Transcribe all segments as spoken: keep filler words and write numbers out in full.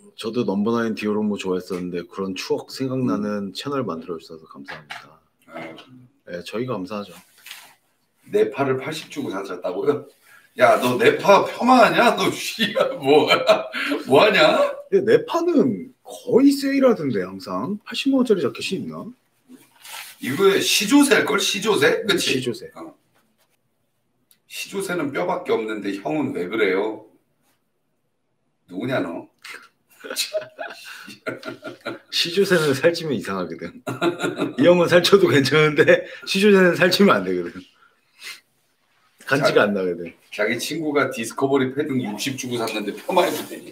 저도 넘버나인 디오로모 좋아했었는데 그런 추억 생각나는 음. 채널 만들어주셔서 감사합니다. 아, 네, 저희가 감사하죠. 내 파를 팔십 주고 샀다고요? 야, 너 내 파 폄하하냐? 너 씨야 뭐야? 뭐하냐? 내 파는 거의 세일하던데 항상 팔십만 원짜리 자켓이 있나? 이거 시조새일걸? 시조새? 그치? 시조새. 어. 시조새는 뼈밖에 없는데 형은 왜 그래요? 누구냐 너? 시조새는 살찌면 이상하거든. 이 형은 살쪄도 괜찮은데 시조새는 살찌면 안 되거든. 간지가 자, 안 나거든. 자기 친구가 디스커버리 패딩 육십 주고 샀는데 폄하해도 되니?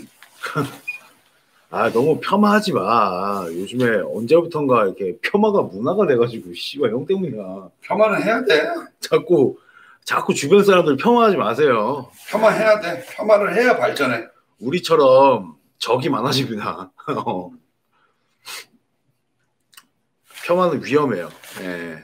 아 너무 폄하하지 마. 요즘에 언제부턴가 이렇게 폄하가 문화가 돼가지고 씨발 형 때문이야. 폄하는 해야 돼. 자꾸 자꾸 주변 사람들 폄하하지 마세요. 폄하해야 돼. 폄하를 해야 발전해. 우리처럼 적이 많아집니다. 폄하는 위험해요. 네.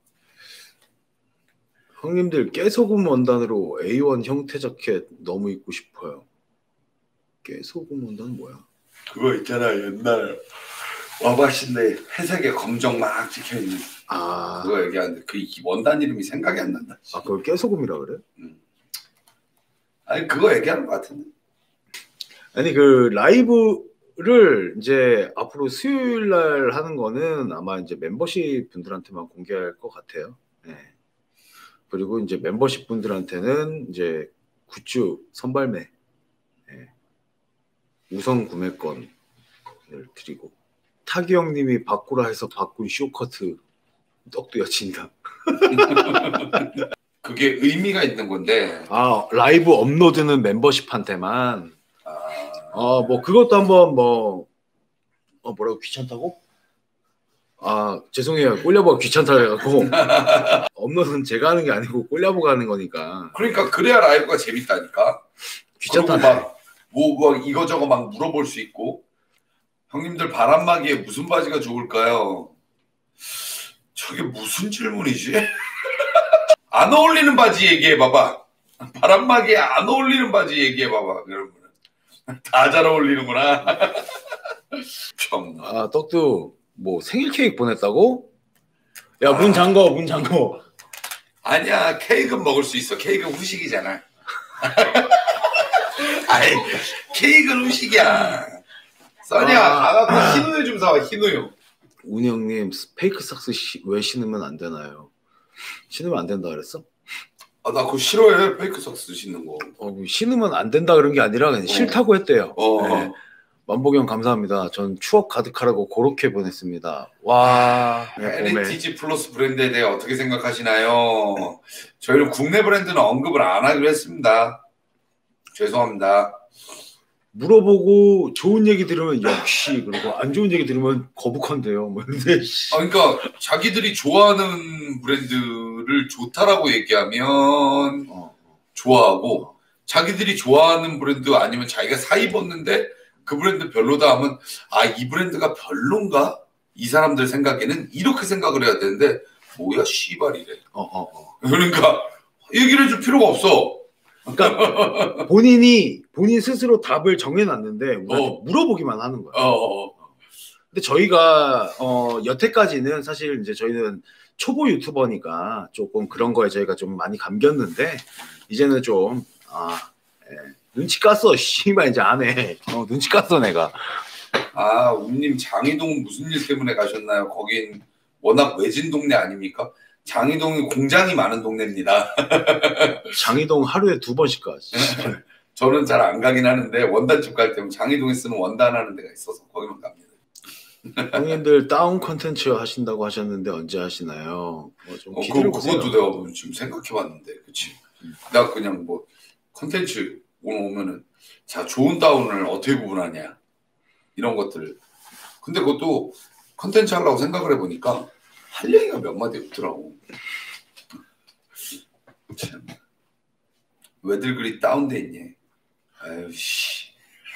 형님들 깨소금 원단으로 에이 원 형태 자켓 너무 입고 싶어요. 깨소금 원단은 뭐야? 그거 있잖아 옛날 와바신데 회색에 검정 막 찍혀있는 아 그거 얘기하는데 그 원단 이름이 생각이 안 난다. 아 그걸 깨소금이라 그래? 음. 아니 그거 얘기하는 것 같은데. 아니 그 라이브를 이제 앞으로 수요일 날 하는 거는 아마 이제 멤버십 분들한테만 공개할 것 같아요. 네. 그리고 이제 멤버십 분들한테는 이제 굿즈 선발매 네. 우선 구매권을 드리고 타기 형님이 바꾸라 해서 바꾼 쇼커트 떡도 여친다. 그게 의미가 있는 건데. 아 라이브 업로드는 멤버십한테만. 아 뭐 그것도 한번 뭐 어, 뭐라고 귀찮다고? 아 죄송해요 꼴려보가 귀찮다 해갖고 업로드는 제가 하는 게 아니고 꼴려보가 하는 거니까. 그러니까 그래야 라이브가 재밌다니까. 귀찮다. 막 뭐 뭐 이거저거 막 물어볼 수 있고. 형님들 바람막이에 무슨 바지가 좋을까요? 저게 무슨 질문이지? 안 어울리는 바지 얘기해봐봐. 바람막이에 안 어울리는 바지 얘기해봐봐. 여러분 다 잘 어울리는구나. 아 떡도 뭐 생일 케이크 보냈다고? 야 문 잠궈 문 잠궈. 아니야 케이크는 먹을 수 있어. 케이크는 후식이잖아. 아이 케이크는 후식이야. 써니야 아, 가갖고 흰우유 좀 사와. 흰우유. 운영님 페이크 삭스 시, 왜 신으면 안 되나요? 신으면 안 된다 그랬어? 아, 나 그거 싫어해. 페이크 삭스 신는 거. 어, 신으면 안 된다 그런 게 아니라 그냥 어. 싫다고 했대요. 어. 네. 만복이 형 감사합니다. 전 추억 가득하라고 그렇게 보냈습니다. 와. 엘에이티지 플러스 브랜드에 대해 어떻게 생각하시나요? 저희는 국내 브랜드는 언급을 안 하기로 했습니다. 죄송합니다. 물어보고 좋은 얘기 들으면 역시 그리고 안 좋은 얘기 들으면 거북한데요. 뭐 근데 아, 그러니까 자기들이 좋아하는 브랜드를 좋다라고 얘기하면 어. 좋아하고 자기들이 좋아하는 브랜드 아니면 자기가 사 입었는데 그 브랜드 별로다 하면 아, 이 브랜드가 별론가? 이 사람들 생각에는 이렇게 생각을 해야 되는데 뭐야 씨발이래. 어, 어, 어. 그러니까 얘기를 해줄 필요가 없어. 그러니까 본인이 본인 스스로 답을 정해놨는데 우리한테 어. 물어보기만 하는 거야. 어. 근데 저희가 어, 여태까지는 사실 이제 저희는 초보 유튜버니까 조금 그런 거에 저희가 좀 많이 감겼는데 이제는 좀 아, 예. 눈치 깠어. 씨발 이제 안 해. 어, 눈치 깠어 내가. 아, 운님 장이동 무슨 일 때문에 가셨나요? 거긴 워낙 외진 동네 아닙니까? 장이동이 공장이 많은 동네입니다. 장이동 하루에 두 번씩 가. 저는 잘 안 가긴 하는데 원단집 갈 때면 장이동에 쓰는 원단 하는 데가 있어서 거기만 갑니다. 형님들 다운 콘텐츠 하신다고 하셨는데 언제 하시나요? 어, 좀 어, 기대를 그, 보세요. 그것도 내가 지금 생각해봤는데, 그치? 음. 나 그냥 뭐 콘텐츠 오늘 오면은 자 좋은 다운을 어떻게 구분하냐 이런 것들. 근데 그것도 콘텐츠 하려고 생각을 해보니까 할 얘기가 몇 마디 없더라고. 참. 왜들 그리 다운돼 있니? 아유 씨.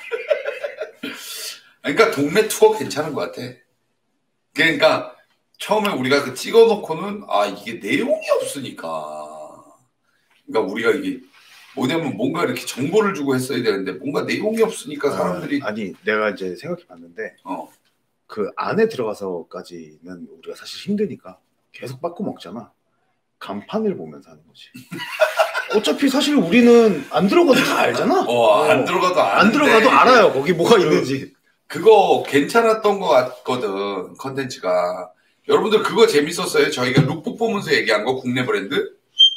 그러니까 동네 투어 괜찮은 것 같아. 그러니까 처음에 우리가 그 찍어놓고는 아 이게 내용이 없으니까. 그러니까 우리가 이게 뭐냐면 뭔가 이렇게 정보를 주고 했어야 되는데 뭔가 내용이 없으니까 사람들이 아, 아니 내가 이제 생각해 봤는데 어. 그 안에 들어가서까지는 우리가 사실 힘드니까 계속 바꿔 먹잖아. 간판을 보면서 하는 거지. 어차피 사실 우리는 안 들어가도 다 알잖아. 어, 안 어, 들어가도 안 들어가도 알아요. 거기 뭐가 그, 있는지. 그거 괜찮았던 것 같거든. 컨텐츠가. 여러분들 그거 재밌었어요? 저희가 룩북 보면서 얘기한 거 국내 브랜드?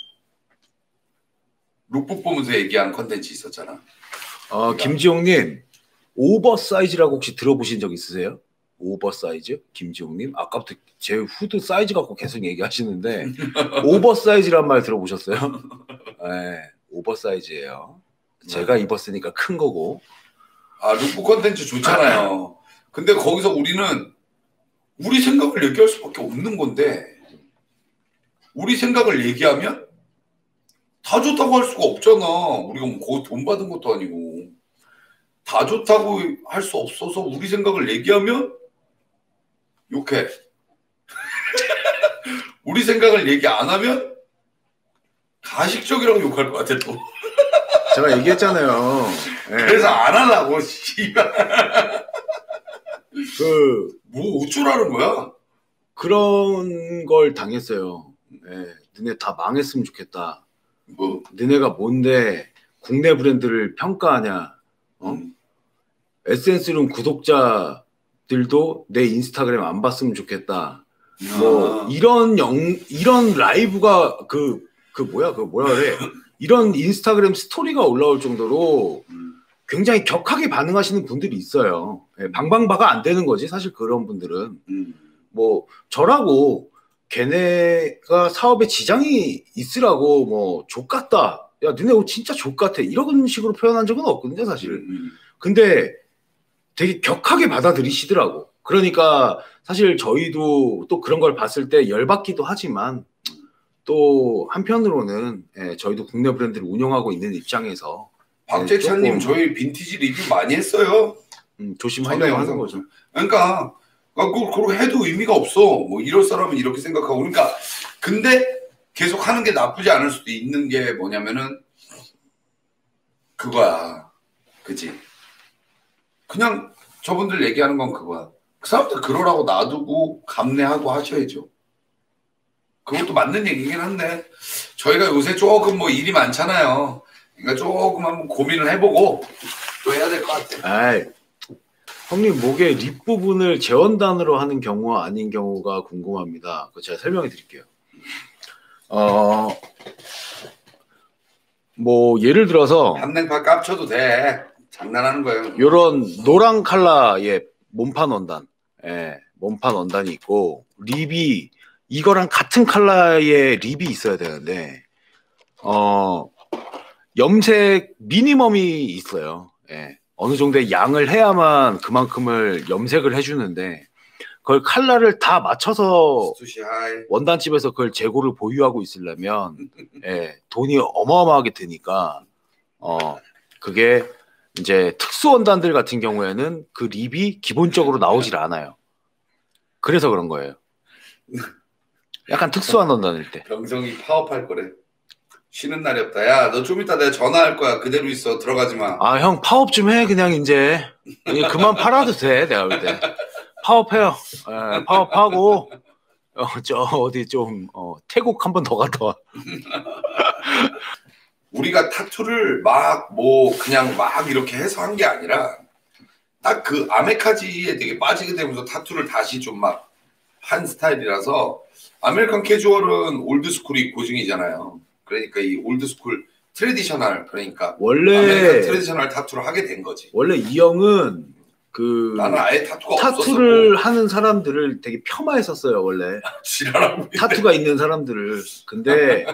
룩북 보면서 얘기한 컨텐츠 있었잖아. 어, 김지용님 오버사이즈라고 혹시 들어보신 적 있으세요? 오버사이즈? 김지용님? 아까부터 제 후드 사이즈 갖고 계속 얘기하시는데 오버사이즈란 말 들어보셨어요? 네, 오버사이즈예요. 제가 입었으니까 큰 거고. 아, 룩북 컨텐츠 좋잖아요. 근데 거기서 우리는 우리 생각을 얘기할 수밖에 없는 건데 우리 생각을 얘기하면 다 좋다고 할 수가 없잖아. 우리가 뭐 거기 돈 받은 것도 아니고. 다 좋다고 할 수 없어서 우리 생각을 얘기하면 욕해. 우리 생각을 얘기 안 하면 가식적이라고 욕할 것 같아 또. 제가 얘기했잖아요. 네. 그래서 안 하려고. 그 뭐 어쩌라는 거야? 그런 걸 당했어요. 네. 너네 다 망했으면 좋겠다. 뭐? 너네가 뭔데 국내 브랜드를 평가하냐? 어? 음. 에센스룸 구독자들도 내 인스타그램 안 봤으면 좋겠다. 아. 뭐 이런 영 이런 라이브가 그 그 뭐야 그 뭐야 그래 이런 인스타그램 스토리가 올라올 정도로 굉장히 격하게 반응하시는 분들이 있어요. 네, 방방바가 안 되는 거지 사실 그런 분들은. 음. 뭐 저라고 걔네가 사업에 지장이 있으라고 뭐 족같다. 야 너네 진짜 족같아. 이런 식으로 표현한 적은 없거든요 사실. 음. 근데 되게 격하게 받아들이시더라고. 그러니까 사실 저희도 또 그런 걸 봤을 때 열받기도 하지만 또 한편으로는 예, 저희도 국내 브랜드를 운영하고 있는 입장에서 박재찬님 예, 저희 빈티지 리뷰 많이 했어요. 음, 조심하려고 하는 거죠. 그러니까 그거 해도 의미가 없어. 뭐 이럴 사람은 이렇게 생각하고 그러니까 근데 계속 하는 게 나쁘지 않을 수도 있는 게 뭐냐면은 그거야. 그치? 그냥 저분들 얘기하는 건 그거야. 그 사람들 그러라고 놔두고 감내하고 하셔야죠. 그것도 맞는 얘기긴 한데 저희가 요새 조금 뭐 일이 많잖아요. 그러니까 조금 한번 고민을 해보고 또 해야 될 것 같아요. 아이, 형님 목에 립 부분을 재원단으로 하는 경우와 아닌 경우가 궁금합니다. 그거 제가 설명해 드릴게요. 어, 뭐 예를 들어서 한냉파 깝쳐도 돼. 장난하는 거예요. 요런 노란 컬러의 몸판 원단, 예, 몸판 원단이 있고 립이 이거랑 같은 컬러의 립이 있어야 되는데 어 염색 미니멈이 있어요. 예, 어느 정도의 양을 해야만 그만큼을 염색을 해주는데 그걸 컬러를 다 맞춰서 원단집에서 그걸 재고를 보유하고 있으려면 예, 돈이 어마어마하게 드니까 어 그게 이제 특수 원단들 같은 경우에는 그 립이 기본적으로 나오질 않아요. 그래서 그런 거예요. 약간 특수한 원단일 때. 병성이 파업할 거래. 쉬는 날이 없다. 야, 너 좀 이따 내가 전화할 거야. 그대로 있어. 들어가지 마. 아, 형 파업 좀 해. 그냥 이제. 그만 팔아도 돼. 내가 볼 때. 파업해요. 에, 파업하고 어, 저 어디 좀 어, 태국 한 번 더 갔다 와. 우리가 타투를 막 뭐 그냥 막 이렇게 해서 한 게 아니라 딱 그 아메카지에 되게 빠지게 되면서 타투를 다시 좀 막 한 스타일이라서 아메리칸 캐주얼은 올드스쿨이 고증이잖아요. 그러니까 이 올드스쿨 트레디셔널 그러니까 원래 아메리칸 트레디셔널 타투를 하게 된 거지. 원래 이 형은 그 나는 아예 타투가 타투를 없었었고. 하는 사람들을 되게 폄하했었어요 원래. 지랄하고 타투가 있는 사람들을. 근데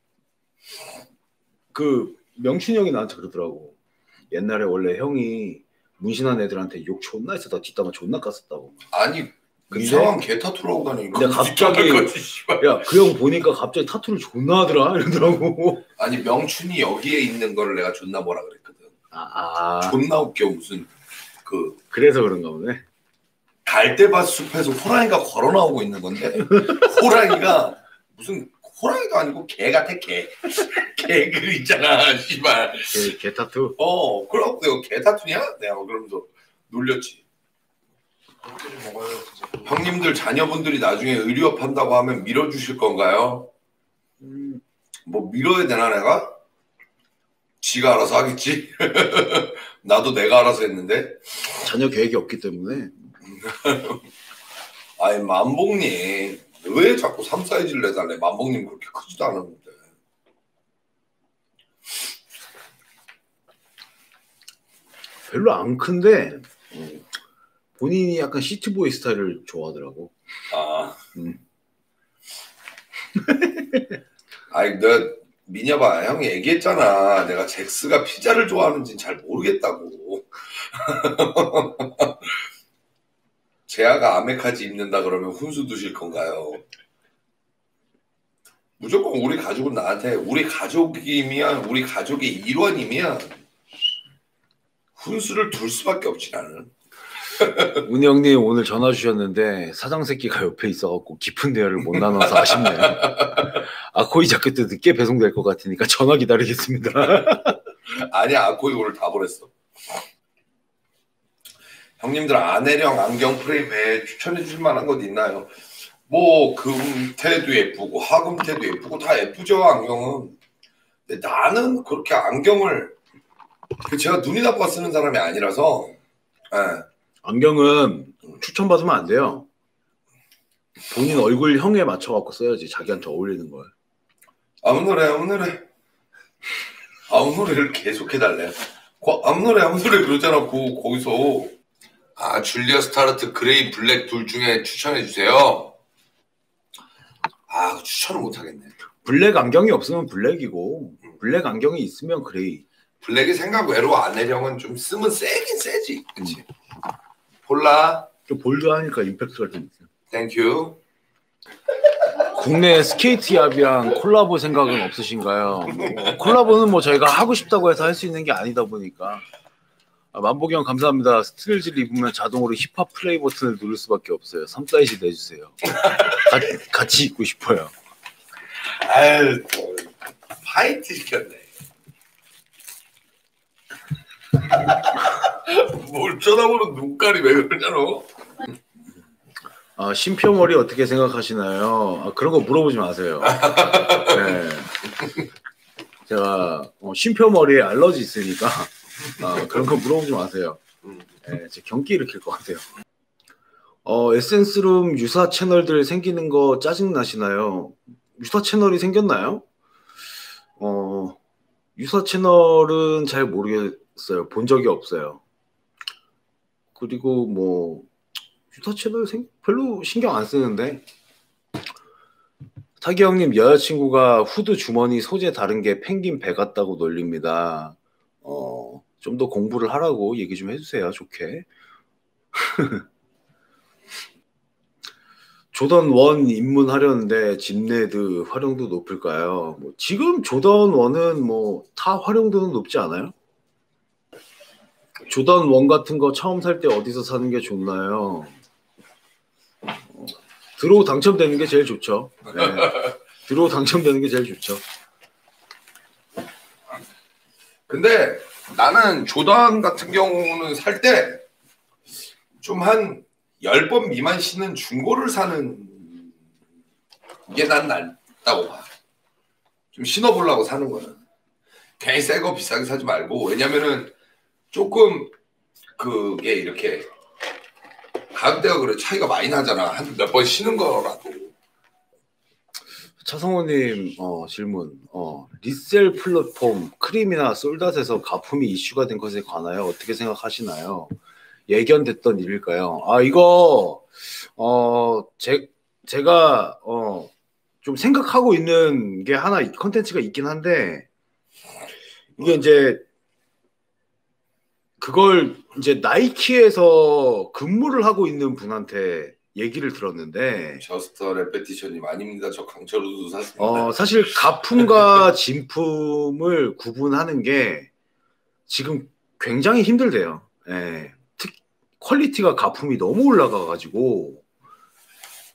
그 명춘이 형이 나한테 그러더라고. 옛날에 원래 형이 문신한 애들한테 욕 존나 했었다. 뒷담화 존나 깠었다고. 아니 이상한 개 타투를 하고 다니는 근데 갑자기 야 그 형 보니까 갑자기 타투를 존나 하더라 이러더라고. 아니 명춘이 여기에 있는 거를 내가 존나 뭐라 그랬거든. 아, 아. 존나 웃겨 무슨 그 그래서 그런가 보네. 갈대밭 숲에서 호랑이가 걸어 나오고 있는 건데 호랑이가 무슨 호랑이도 아니고 개 같아 개. 개 글 있잖아 씨발. 개, 개 타투? 어 그럼 내가 개 타투냐? 내가 그러면서 놀렸지. 형님들 자녀분들이 나중에 의료업 한다고 하면 밀어주실 건가요? 음, 뭐 밀어야 되나 내가? 지가 알아서 하겠지. 나도 내가 알아서 했는데. 자녀 계획이 없기 때문에. 아니 만복님 왜 자꾸 삼 사이즈를 내달래? 만복님 그렇게 크지도 않았는데. 별로 안 큰데 음. 본인이 약간 시티보이 스타일을 좋아하더라고. 아. 음. 아니 너 미녀봐 형이 얘기했잖아. 내가 잭스가 피자를 좋아하는지는 잘 모르겠다고. 재아가 아메카지 입는다 그러면 훈수 두실 건가요? 무조건 우리 가족은 나한테 우리 가족이면 우리 가족의 일원이면 훈수를 둘 수밖에 없지 나는. 운이 형님 오늘 전화 주셨는데 사장 새끼가 옆에 있어갖고 깊은 대화를 못 나눠서 아쉽네요. 아코이 자켓도 늦게 배송될 것 같으니까 전화 기다리겠습니다. 아니야 아코이 오늘 다 보냈어. 형님들 아내령 안경 프레임 외에 추천해 주실 만한 것 있나요? 뭐 금태도 예쁘고 하금태도 예쁘고 다 예쁘죠 안경은. 근데 나는 그렇게 안경을 제가 눈이 나빠 쓰는 사람이 아니라서. 네. 안경은 추천받으면 안 돼요. 본인 얼굴형에 맞춰갖고 써야지 자기한테 어울리는 걸. 아무 노래 아무 노래 아무 노래를 계속 해달래. 아무 노래 아무 노래 그러잖아. 고, 거기서 아 줄리아 스타르트 그레이 블랙 둘 중에 추천해 주세요. 아 추천을 못하겠네. 블랙 안경이 없으면 블랙이고 블랙 안경이 있으면 그레이. 블랙이 생각 외로 아내령은 좀 쓰면 세긴 세지. 그치? 음. 폴라 좀 볼드하니까 임팩트가 좀 있어요. 땡큐. 국내 스케이트 얍이랑 콜라보 생각은 없으신가요? 뭐, 콜라보는 뭐 저희가 하고 싶다고 해서 할 수 있는 게 아니다 보니까. 아, 만복이 형 감사합니다. 스트레일즈를 입으면 자동으로 힙합 플레이 버튼을 누를 수밖에 없어요. 삼 사이즈 내주세요. 가, 같이 입고 싶어요. 아유 파이트 시켰네. 뭘 쳐다보는 눈깔이 왜 그러냐 너? 아, 쉼표 머리 어떻게 생각하시나요? 아, 그런 거 물어보지 마세요. 네. 제가 어, 쉼표 머리에 알러지 있으니까 아, 그런 거 물어보지 마세요. 네, 제 경기 일으킬 것 같아요. 어, 에센스룸 유사 채널들 생기는 거 짜증 나시나요? 유사 채널이 생겼나요? 어, 유사 채널은 잘 모르겠어요. 본 적이 없어요. 그리고 뭐 유사 채널 생, 별로 신경 안 쓰는데. 타기 형님 여자친구가 후드 주머니 소재 다른 게 펭귄 배 같다고 놀립니다. 어, 좀 더 공부를 하라고 얘기 좀 해주세요. 좋게. 조던 일 입문하려는데 집네드 활용도 높을까요? 뭐 지금 조던 일은 뭐 타 활용도는 높지 않아요? 조던 일 같은 거 처음 살 때 어디서 사는 게 좋나요? 어, 드로우 당첨되는 게 제일 좋죠. 네. 드로우 당첨되는 게 제일 좋죠. 근데 나는 조던 같은 경우는 살 때 좀 한 열 번 미만 신은 중고를 사는 게 난 낫다고 봐. 좀 신어보려고 사는 거는. 괜히 새 거 비싸게 사지 말고. 왜냐면은 조금 그게 이렇게 가격대가 그래 차이가 많이 나잖아. 한 몇 번 신은 거라도. 차성호님 어, 질문. 어, 리셀 플랫폼 크림이나 솔닷에서 가품이 이슈가 된 것에 관하여 어떻게 생각하시나요? 예견됐던 일일까요? 아 이거 어, 제, 제가 어, 좀 생각하고 있는 게 하나 컨텐츠가 있긴 한데 이게 이제 그걸 이제 나이키에서 근무를 하고 있는 분한테 얘기를 들었는데 저스터 레페티션님 아닙니다. 저 강철우도 샀습니다. 어, 사실 가품과 진품을 구분하는 게 지금 굉장히 힘들대요. 예. 특, 퀄리티가 가품이 너무 올라가가지고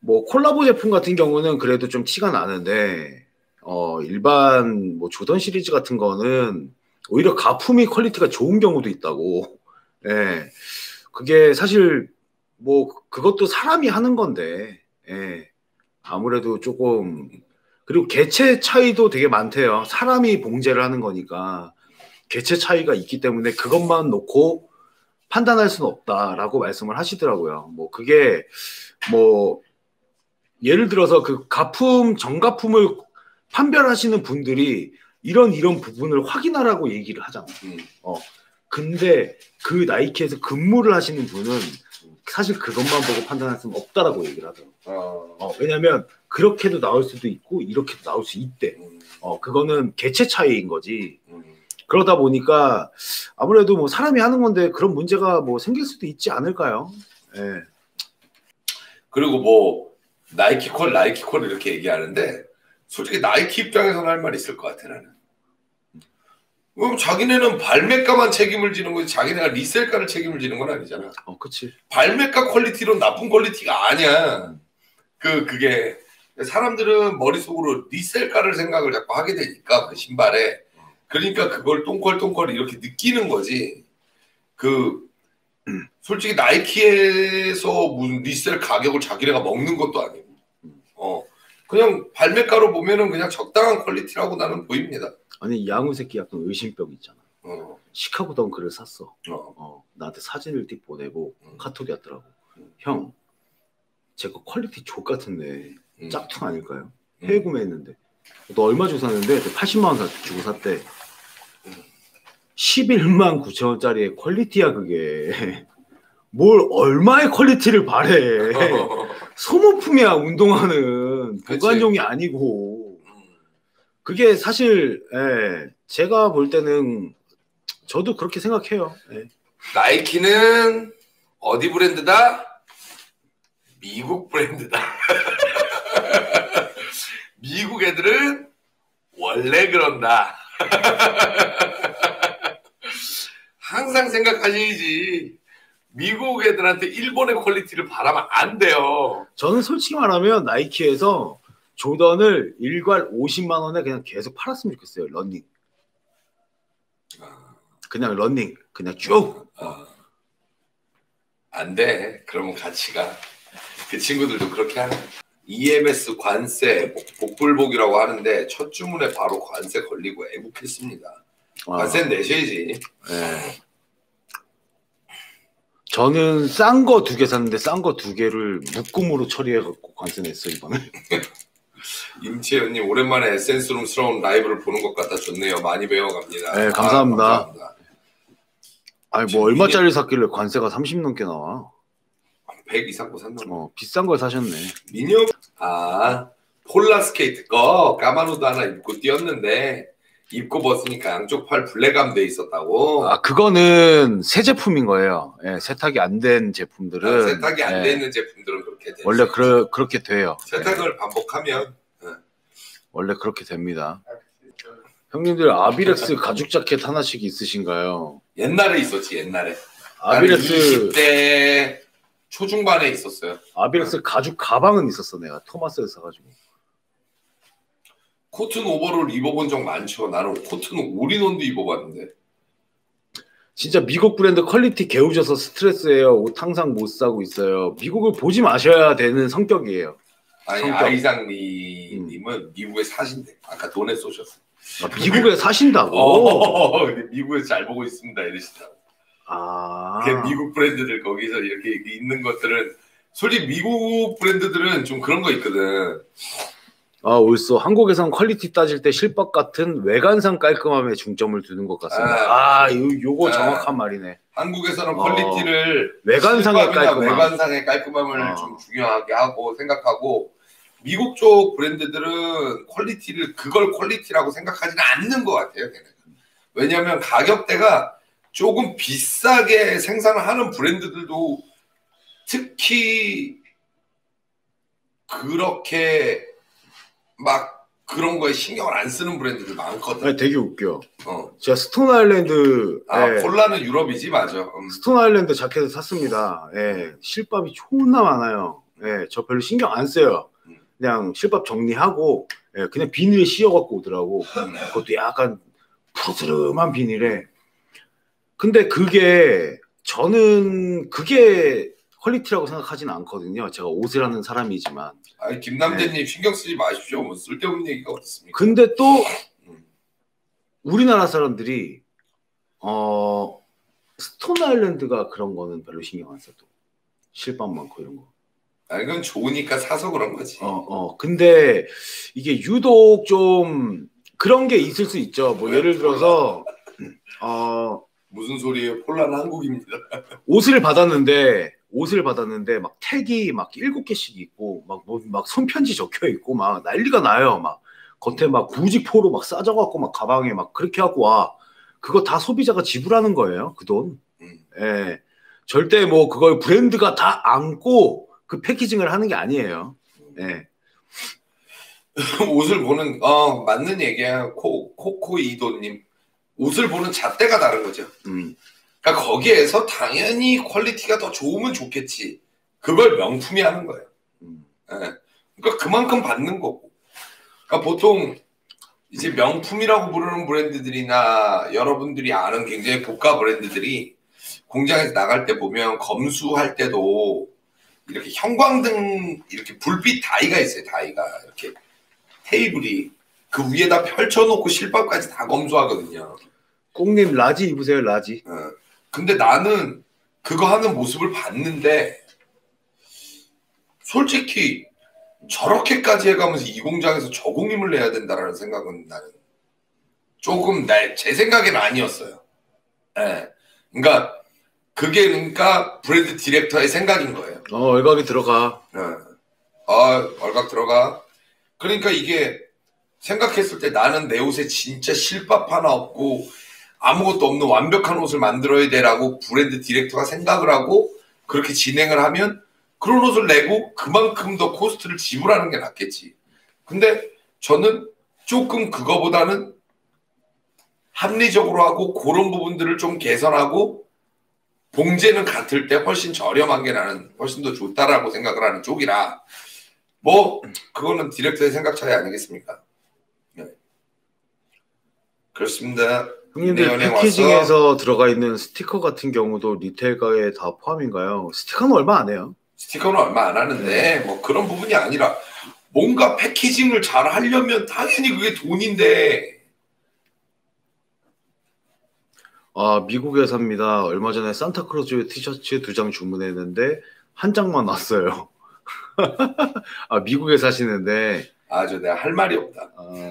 뭐 콜라보 제품 같은 경우는 그래도 좀 티가 나는데 어 일반 뭐 조던 시리즈 같은 거는 오히려 가품이 퀄리티가 좋은 경우도 있다고. 예. 그게 사실 뭐 그것도 사람이 하는 건데. 예. 아무래도 조금 그리고 개체 차이도 되게 많대요. 사람이 봉제를 하는 거니까 개체 차이가 있기 때문에 그것만 놓고 판단할 수는 없다라고 말씀을 하시더라고요. 뭐 그게 뭐 예를 들어서 그 가품 정가품을 판별하시는 분들이 이런 이런 부분을 확인하라고 얘기를 하잖아. 음. 어 근데 그 나이키에서 근무를 하시는 분은 사실 그것만 보고 판단할 수는 없다라고 얘기를 하더라고. 어. 어, 왜냐면 그렇게도 나올 수도 있고 이렇게도 나올 수 있대. 음. 어 그거는 개체 차이인 거지. 음. 그러다 보니까 아무래도 뭐 사람이 하는 건데 그런 문제가 뭐 생길 수도 있지 않을까요? 예. 그리고 뭐 나이키 콜, 나이키 콜 이렇게 얘기하는데 솔직히 나이키 입장에서는 할 말이 있을 것 같아 나는. 그럼 자기네는 발매가만 책임을 지는 거지 자기네가 리셀가를 책임을 지는 건 아니잖아. 어, 그치. 발매가 퀄리티로 나쁜 퀄리티가 아니야. 그 그게 사람들은 머릿속으로 리셀가를 생각을 자꾸 하게 되니까 그 신발에 그러니까 그걸 똥컬똥컬 이렇게 느끼는 거지. 그 솔직히 나이키에서 무슨 리셀 가격을 자기네가 먹는 것도 아니고 어 그냥 발매가로 보면은 그냥 적당한 퀄리티라고 나는 보입니다. 아니 이 양우 새끼 약간 의심병 있잖아. 어. 시카고 덩크를 샀어. 어. 어, 나한테 사진을 띡 보내고 음. 카톡이 왔더라고. 음. 형, 제 거 퀄리티 족 같은데 음. 짝퉁 아닐까요? 음. 해외 구매했는데 너 얼마 주고 샀는데 팔십만 원 주고 샀대. 십일만 구천 원짜리의 퀄리티야 그게. 뭘 얼마의 퀄리티를 바래. 소모품이야 운동화는. 보관용이 아니고. 그게 사실 예, 제가 볼 때는 저도 그렇게 생각해요. 예. 나이키는 어디 브랜드다? 미국 브랜드다. 미국 애들은 원래 그런다. 항상 생각하셔야지. 미국 애들한테 일본의 퀄리티를 바라면 안 돼요. 저는 솔직히 말하면 나이키에서 조던을 일괄 오십만 원에 그냥 계속 팔았으면 좋겠어요. 러닝. 그냥 러닝. 그냥 쭉. 어. 안 돼. 그러면 가치가. 그 친구들도 그렇게 하네. 이엠에스 관세 복불복이라고 하는데 첫 주문에 바로 관세 걸리고 애국했습니다. 관세는 내셔야지. 네. 저는 싼 거 두 개 샀는데 싼 거 두 개를 묶음으로 처리해갖고 관세 냈어 이번에. 임채연님 오랜만에 에센스룸스러운 라이브를 보는 것 같아 좋네요. 많이 배워갑니다. 네 감사합니다. 아, 감사합니다. 아니 뭐 얼마짜리 샀길래 관세가 삼십 넘게 나와. 백 이상 거 샀나? 어 비싼 걸 사셨네. 민영 아 폴라 스케이트 거 까만 옷 하나 입고 뛰었는데 입고 벗으니까 양쪽 팔 블랙감 돼 있었다고. 아 그거는 새 제품인 거예요. 예, 세탁이 안 된 제품들은 아, 세탁이 안 돼 예, 있는 제품들은 그렇게 돼. 원래 그러, 그렇게 돼요. 세탁을 예. 반복하면 네. 원래 그렇게 됩니다. 형님들 아비렉스 가죽 자켓 하나씩 있으신가요? 옛날에 있었지 옛날에. 아비렉스 이십 대 초중반에 있었어요. 아비렉스 가죽 가방은 있었어 내가 토마스에서 사가지고. 코튼 오버롤 입어본 적 많죠. 나는 코튼 올인원도 입어봤는데. 진짜 미국 브랜드 퀄리티 개우져서 스트레스예요. 옷 항상 못 사고 있어요. 미국을 보지 마셔야 되는 성격이에요. 아니 성격. 아이상리 님은 미국에 사신대. 아까 돈에 쏘셨어. 아, 미국에 사신다고? 어, 미국에서 잘 보고 있습니다 이러시더라고. 아. 그 미국 브랜드들 거기서 이렇게 있는 것들은 솔직히 미국 브랜드들은 좀 그런 거 있거든. 아, 옳소. 한국에선 퀄리티 따질 때 실밥 같은 외관상 깔끔함에 중점을 두는 것 같습니다. 아, 아 요, 요거 정확한 아, 말이네. 한국에서는 퀄리티를 어, 외관상의 깔끔함. 외관상의 깔끔함을 어. 좀 중요하게 하고 생각하고 미국 쪽 브랜드들은 퀄리티를 그걸 퀄리티라고 생각하지는 않는 것 같아요. 걔네가. 왜냐하면 가격대가 조금 비싸게 생산을 하는 브랜드들도 특히 그렇게 막 그런 거에 신경을 안 쓰는 브랜드들 많거든. 아니, 되게 웃겨. 어. 제가 스톤 아일랜드 아 예. 폴라는 유럽이지 맞아. 음. 스톤 아일랜드 자켓을 샀습니다. 예, 실밥이 존나 많아요. 예, 저 별로 신경 안 써요. 음. 그냥 실밥 정리하고 예, 그냥 비닐에 씌워갖고 오더라고. 음. 그것도 약간 푸스름한 비닐에. 근데 그게 저는 그게 퀄리티라고 생각하지는 않거든요. 제가 옷을 하는 사람이지만. 아니, 김남재님 네. 신경 쓰지 마십시오. 뭐 쓸데없는 얘기가 어딨습니까? 근데 또 우리나라 사람들이 어 스톤 아일랜드가 그런 거는 별로 신경 안 써도 실밥 많고 이런 거. 아, 이건 좋으니까 사서 그런 거지. 어, 어. 근데 이게 유독 좀 그런 게 있을 수 있죠. 뭐 예를 들어서 어 무슨 소리예요? 폴라는 한국입니다. 옷을 받았는데 옷을 받았는데 막 택이 막 일곱 개씩 있고 막 뭐 막 손편지 적혀 있고 막 난리가 나요. 막 겉에 막 부직포로 막 싸져갖고 막 가방에 막 그렇게 하고 와. 그거 다 소비자가 지불하는 거예요. 그 돈. 음. 예. 절대 뭐 그걸 브랜드가 다 안고 그 패키징을 하는 게 아니에요. 예. 옷을 보는 어 맞는 얘기야. 코 코코이도님. 옷을 보는 잣대가 다른 거죠. 음. 그러니까 거기에서 당연히 퀄리티가 더 좋으면 좋겠지. 그걸 명품이 하는 거예요. 음. 예. 그러니까 그만큼 받는 거고. 그러니까 보통 이제 명품이라고 부르는 브랜드들이나 여러분들이 아는 굉장히 고가 브랜드들이 공장에서 나갈 때 보면 검수할 때도 이렇게 형광등 이렇게 불빛 다이가 있어요. 다이가 이렇게 테이블이 그 위에다 펼쳐놓고 실밥까지 다 검수하거든요. 꽁님 라지 입으세요. 라지. 어. 근데 나는 그거 하는 모습을 봤는데 솔직히 저렇게까지 해가면서 이 공장에서 저공임을 내야 된다라는 생각은 나는 조금 내 제 생각에는 아니었어요. 예. 그러니까 그게 그러니까 브랜드 디렉터의 생각인 거예요. 어, 얼각이 들어가. 예. 아, 얼각 들어가. 그러니까 이게 생각했을 때 나는 내 옷에 진짜 실밥 하나 없고 아무것도 없는 완벽한 옷을 만들어야 돼라고 브랜드 디렉터가 생각을 하고 그렇게 진행을 하면 그런 옷을 내고 그만큼 더 코스트를 지불하는 게 낫겠지. 근데 저는 조금 그거보다는 합리적으로 하고 그런 부분들을 좀 개선하고 봉제는 같을 때 훨씬 저렴한 게 나는 훨씬 더 좋다라고 생각을 하는 쪽이라 뭐 그거는 디렉터의 생각 차이 아니겠습니까? 네. 그렇습니다. 형님들 패키징에서 와서... 들어가 있는 스티커 같은 경우도 리테일가에 다 포함인가요? 스티커는 얼마 안 해요. 스티커는 얼마 안 하는데 네. 뭐 그런 부분이 아니라 뭔가 패키징을 잘 하려면 당연히 그게 돈인데. 아, 미국에 삽니다. 얼마 전에 산타크로즈 티셔츠 두 장 주문했는데 한 장만 왔어요. 아, 미국에 사시는데. 아, 저 내가 할 말이 없다. 아...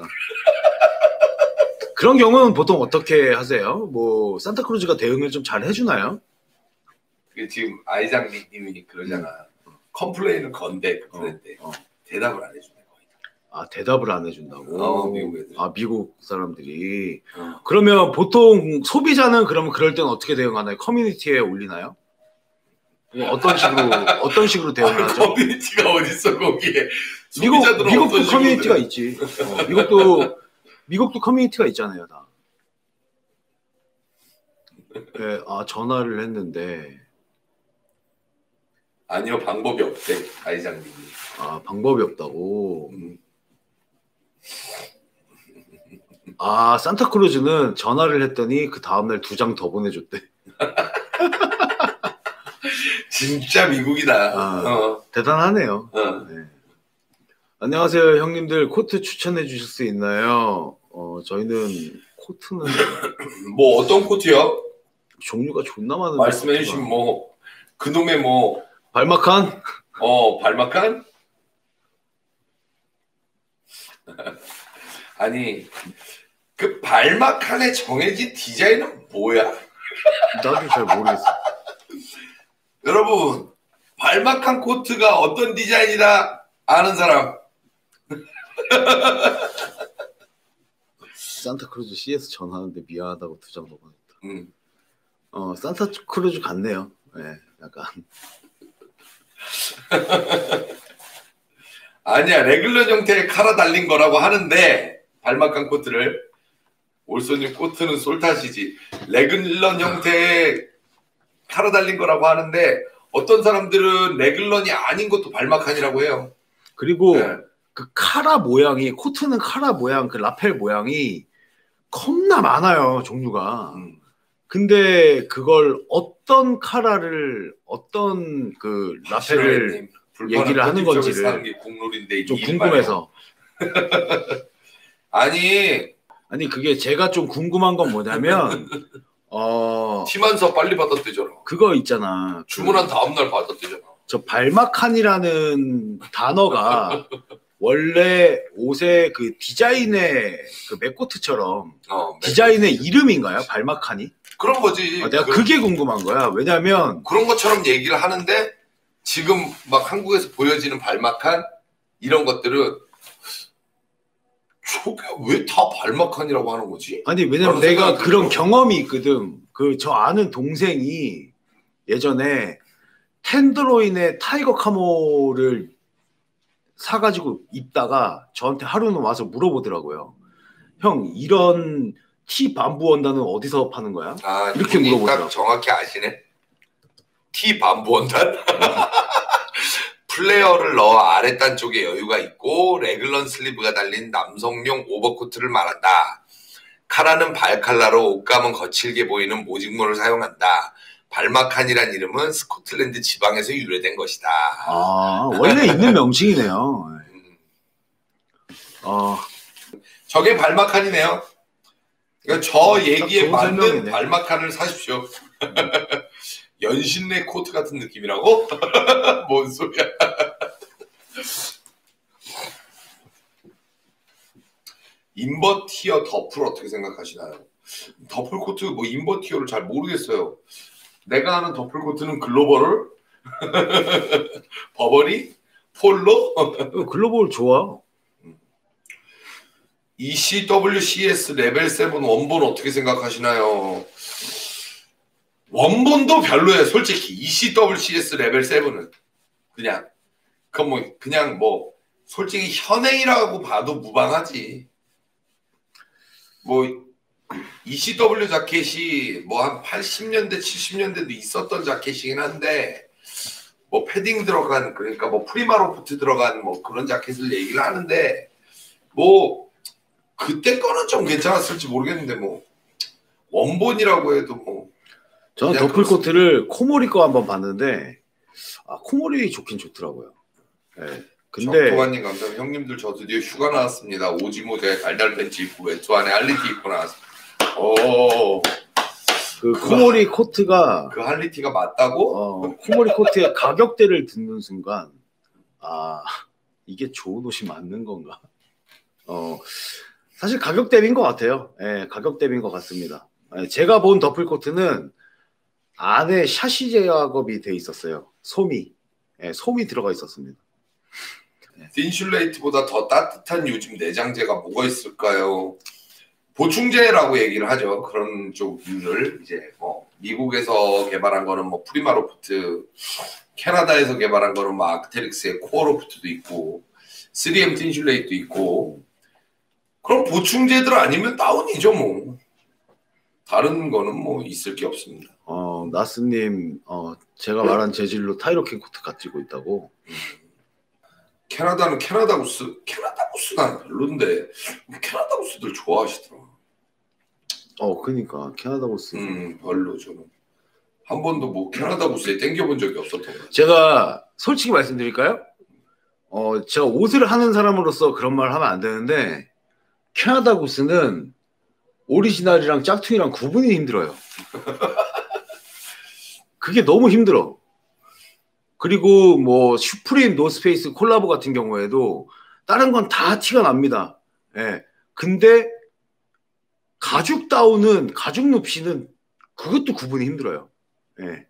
그런 경우는 보통 어떻게 하세요? 뭐 산타크로즈가 대응을 좀 잘 해주나요? 그게 지금 아이장님이 그러잖아. 음. 컴플레인을 건데 그 브랜드에 어, 어. 대답을 안 해주네 거의. 아, 대답을 안 해준다고? 어, 미국 애들. 아, 미국 사람들이. 어. 그러면 보통 소비자는 그러면 그럴 때는 어떻게 대응하나요? 커뮤니티에 올리나요? 어떤 식으로 어떤 식으로 대응을 아, 하죠? 커뮤니티가 어딨어 거기에? 미국 미국도 커뮤니티가 있지. 어, 미국도 미국도 커뮤니티가 있잖아요, 다. 네, 아, 전화를 했는데. 아니요, 방법이 없대, 아이장님이. 아, 방법이 없다고? 음. 아, 산타크로즈는 전화를 했더니 그 다음날 두 장 더 보내줬대. 진짜 미국이다. 아, 어. 대단하네요. 어. 네. 안녕하세요, 형님들. 코트 추천해 주실 수 있나요? 어, 저희는 코트는 뭐 어떤 코트요? 종류가 존나 많은데 말씀해 주시면 뭐 그놈의 뭐 발막한? 어, 발막한? 아니 그 발막한에 정해진 디자인은 뭐야? 나도 잘 모르겠어. 여러분, 발막한 코트가 어떤 디자인이다 아는 사람? 산타크루즈 씨에스 전화하는데 미안하다고 두 장 더 보냈다. 음. 어, 산타크루즈 같네요. 네, 약간. 아니야, 레귤러 형태의 카라 달린 거라고 하는데 발막한 코트를 올소님 코트는 솔탓이지. 레귤러 형태의 카라 달린 거라고 하는데 어떤 사람들은 레글런이 아닌 것도 발막한이라고 해요. 그리고 네. 그 카라 모양이 코트는 카라 모양 그 라펠 모양이 겁나 많아요 종류가. 음. 근데 그걸 어떤 카라를 어떤 그 라펠을 얘기를 하는 건지를 국룰인데 좀 궁금해서. 아니 아니 그게 제가 좀 궁금한 건 뭐냐면 어 팀안서 빨리 받았대잖아. 그거 있잖아. 주문한 그, 다음날 받았대잖아. 저 발막한이라는 단어가 원래 옷의 그 디자인의 그 맥코트처럼 어, 디자인의 이름인가요? 발막한이? 그런 거지. 아, 내가 그, 그게 궁금한 거야. 왜냐면 그런 것처럼 얘기를 하는데 지금 막 한국에서 보여지는 발막한 이런 것들은 저게 왜 다 발막한이라고 하는 거지? 아니 왜냐면 내가 그런 경험이 있거든. 그 저 아는 동생이 예전에 텐드로인의 타이거 카모를 사가지고 입다가 저한테 하루는 와서 물어보더라고요. 형 이런 티 반부 원단은 어디서 파는 거야? 아, 이렇게 물어보더라고요. 정확히 아시네. 티 반부 원단? 플레어를 넣어 아랫단 쪽에 여유가 있고 레글런 슬리브가 달린 남성용 오버코트를 말한다. 카라는 발칼라로 옷감은 거칠게 보이는 모직모를 사용한다. 발막한이란 이름은 스코틀랜드 지방에서 유래된 것이다. 아, 원래 있는 명칭이네요. 음. 어. 저게 발막한이네요. 그러니까 저 얘기에 맞는 설명이네. 발막한을 사십시오. 음. 연신내 코트 같은 느낌이라고? 뭔 소리야. 인버티어 더플 어떻게 생각하시나요? 더플 코트 뭐 인버티어를 잘 모르겠어요. 내가 아는 더플 코트는 글로벌, 버버리, 폴로. 글로벌 좋아. 이씨더블유씨에스 레벨 칠 원본 어떻게 생각하시나요? 원본도 별로예요, 솔직히. 이씨더블유씨에스 레벨 칠은 그냥 그건 뭐 그냥 뭐 솔직히 현행이라고 봐도 무방하지. 뭐 이씨더블유 자켓이 뭐 한 팔십 년대 칠십 년대도 있었던 자켓이긴 한데 뭐 패딩 들어간 그러니까 뭐 프리마로프트 들어간 뭐 그런 자켓을 얘기를 하는데 뭐 그때 거는 좀 괜찮았을지 모르겠는데 뭐 원본이라고 해도 뭐 저는 더플 코트를 코모리 거 한번 봤는데 아 코모리 좋긴 좋더라고요. 네. 근데 정토관님 감사합니다. 형님들 저 드디어 휴가 나왔습니다. 오지 모자에 달달 팬츠 입고 외투 안에 할리티 입고 나왔습니다. 오, 그 코모리 코트가 그 할리티가 맞다고? 어, 코모리 코트의 가격대를 듣는 순간 아 이게 좋은 옷이 맞는 건가? 어 사실 가격 대비인 것 같아요. 예, 가격 대비인 것 같습니다. 예, 제가 본 더플 코트는 안에 샤시 작업이 돼 있었어요. 솜이 예, 솜이 들어가 있었습니다. 딘슐레이트보다 더 따뜻한 요즘 내장재가 뭐가 있을까요? 보충제라고 얘기를 하죠. 그런 쪽류를 이제 뭐 미국에서 개발한 거는 뭐 프리마로프트, 캐나다에서 개발한 거는 뭐 아크테릭스의 코어로프트도 있고 쓰리엠 딘슐레이트도 있고 그럼 보충제들 아니면 다운이죠 뭐. 다른 거는 뭐 있을 게 없습니다. 어 나스님 어 제가 말한 재질로 타이로킨 코트 가지고 있다고. 음. 캐나다는 캐나다 구스, 캐나다 구스는 별론데 캐나다 구스들 좋아하시더라. 어, 그러니까 캐나다 구스. 음, 별로 저는 한 번도 뭐 캐나다 구스에 땡겨본 적이 없었던 것 같아요. 제가 솔직히 말씀드릴까요? 어, 제가 옷을 하는 사람으로서 그런 말 하면 안 되는데 캐나다 구스는 오리지널이랑 짝퉁이랑 구분이 힘들어요. 그게 너무 힘들어. 그리고 뭐 슈프림 노스페이스 콜라보 같은 경우에도 다른 건 다 티가 납니다. 예. 근데 가죽 다운은 가죽 눕시는 그것도 구분이 힘들어요. 예.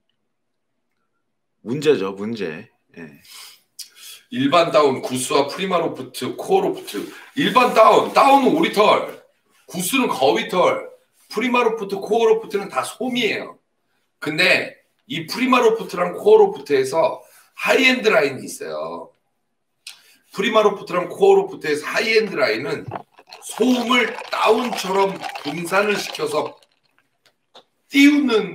문제죠, 문제. 예. 일반 다운, 구스와 프리마로프트, 코어로프트. 일반 다운, 다운은 오리털, 구스는 거위털, 프리마로프트, 코어로프트는 다 솜이에요. 근데 이 프리마로프트랑 코어로프트에서 하이엔드 라인이 있어요. 프리마로프트랑 코어로프트에서 하이엔드 라인은 소음을 다운처럼 분산을 시켜서 띄우는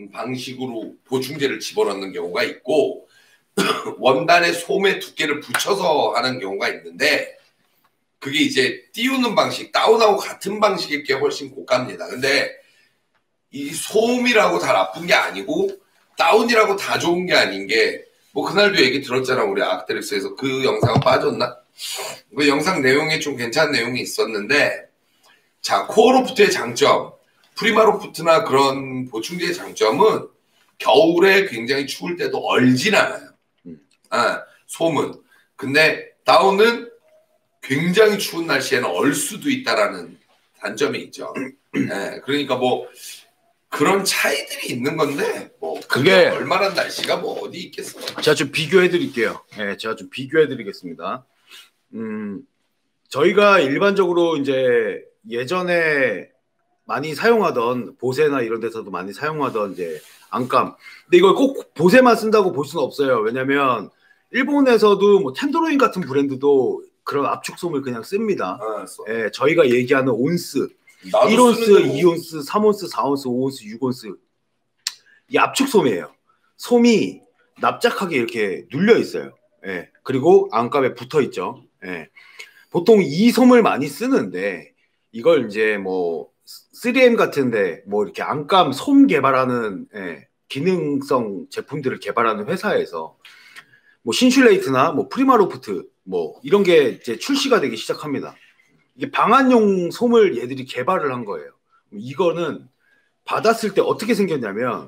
그런 방식으로 보충제를 집어넣는 경우가 있고 원단에 솜의 두께를 붙여서 하는 경우가 있는데 그게 이제 띄우는 방식, 다운하고 같은 방식일 게 훨씬 고가입니다. 근데 이 솜이라고 다 나쁜 게 아니고 다운이라고 다 좋은 게 아닌 게 뭐 그날도 얘기 들었잖아. 우리 아크테릭스에서 그 영상은 빠졌나? 그 영상 내용에 좀 괜찮은 내용이 있었는데 자, 코어로프트의 장점, 프리마로프트나 그런 보충제의 장점은 겨울에 굉장히 추울 때도 얼진 않아요. 아, 솜은. 근데 다운은 굉장히 추운 날씨에는 얼 수도 있다라는 단점이 있죠. 네, 그러니까 뭐 그런 차이들이 있는 건데 뭐 그게 얼마나 날씨가 뭐 어디 있겠어. 제가 좀 비교해 드릴게요. 네, 제가 좀 비교해 드리겠습니다. 음, 저희가 일반적으로 이제 예전에 많이 사용하던 보세나 이런 데서도 많이 사용하던 이제 안감. 근데 이걸 꼭 보세만 쓴다고 볼 수는 없어요. 왜냐면 일본에서도 뭐 텐도로인 같은 브랜드도 그런 압축솜을 그냥 씁니다. 아, 예, 저희가 얘기하는 온스, 일 온스, 이 온스, 삼 온스, 사 온스, 오 온스, 육 온스 이 압축솜이에요. 솜이 납작하게 이렇게 눌려 있어요. 예, 그리고 안감에 붙어 있죠. 예, 보통 이 솜을 많이 쓰는데 이걸 이제 뭐 쓰리엠 같은데 뭐 이렇게 안감 솜 개발하는 예, 기능성 제품들을 개발하는 회사에서 뭐 신슐레이트나 뭐 프리마로프트 뭐 이런 게 이제 출시가 되기 시작합니다. 이게 방한용 솜을 얘들이 개발을 한 거예요. 이거는 받았을 때 어떻게 생겼냐면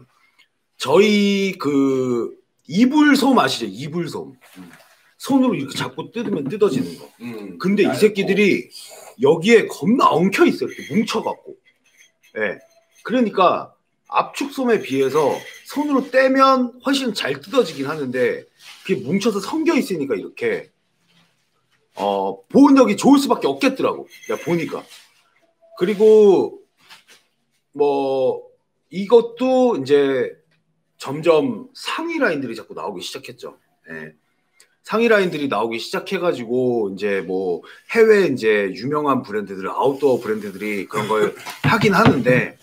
저희 그 이불솜 아시죠? 이불솜. 손으로 이렇게 잡고 뜯으면 뜯어지는 거. 음, 근데 이 새끼들이 여기에 겁나 엉켜 있어요. 이렇게 뭉쳐갖고. 예. 네. 그러니까 압축솜에 비해서 손으로 떼면 훨씬 잘 뜯어지긴 하는데 그게 뭉쳐서 성겨 있으니까 이렇게 어, 보온력이 좋을 수밖에 없겠더라고. 내가 보니까. 그리고 뭐 이것도 이제 점점 상위 라인들이 자꾸 나오기 시작했죠. 예. 상위 라인들이 나오기 시작해가지고 이제 뭐 해외 이제 유명한 브랜드들, 아웃도어 브랜드들이 그런 걸 하긴 하는데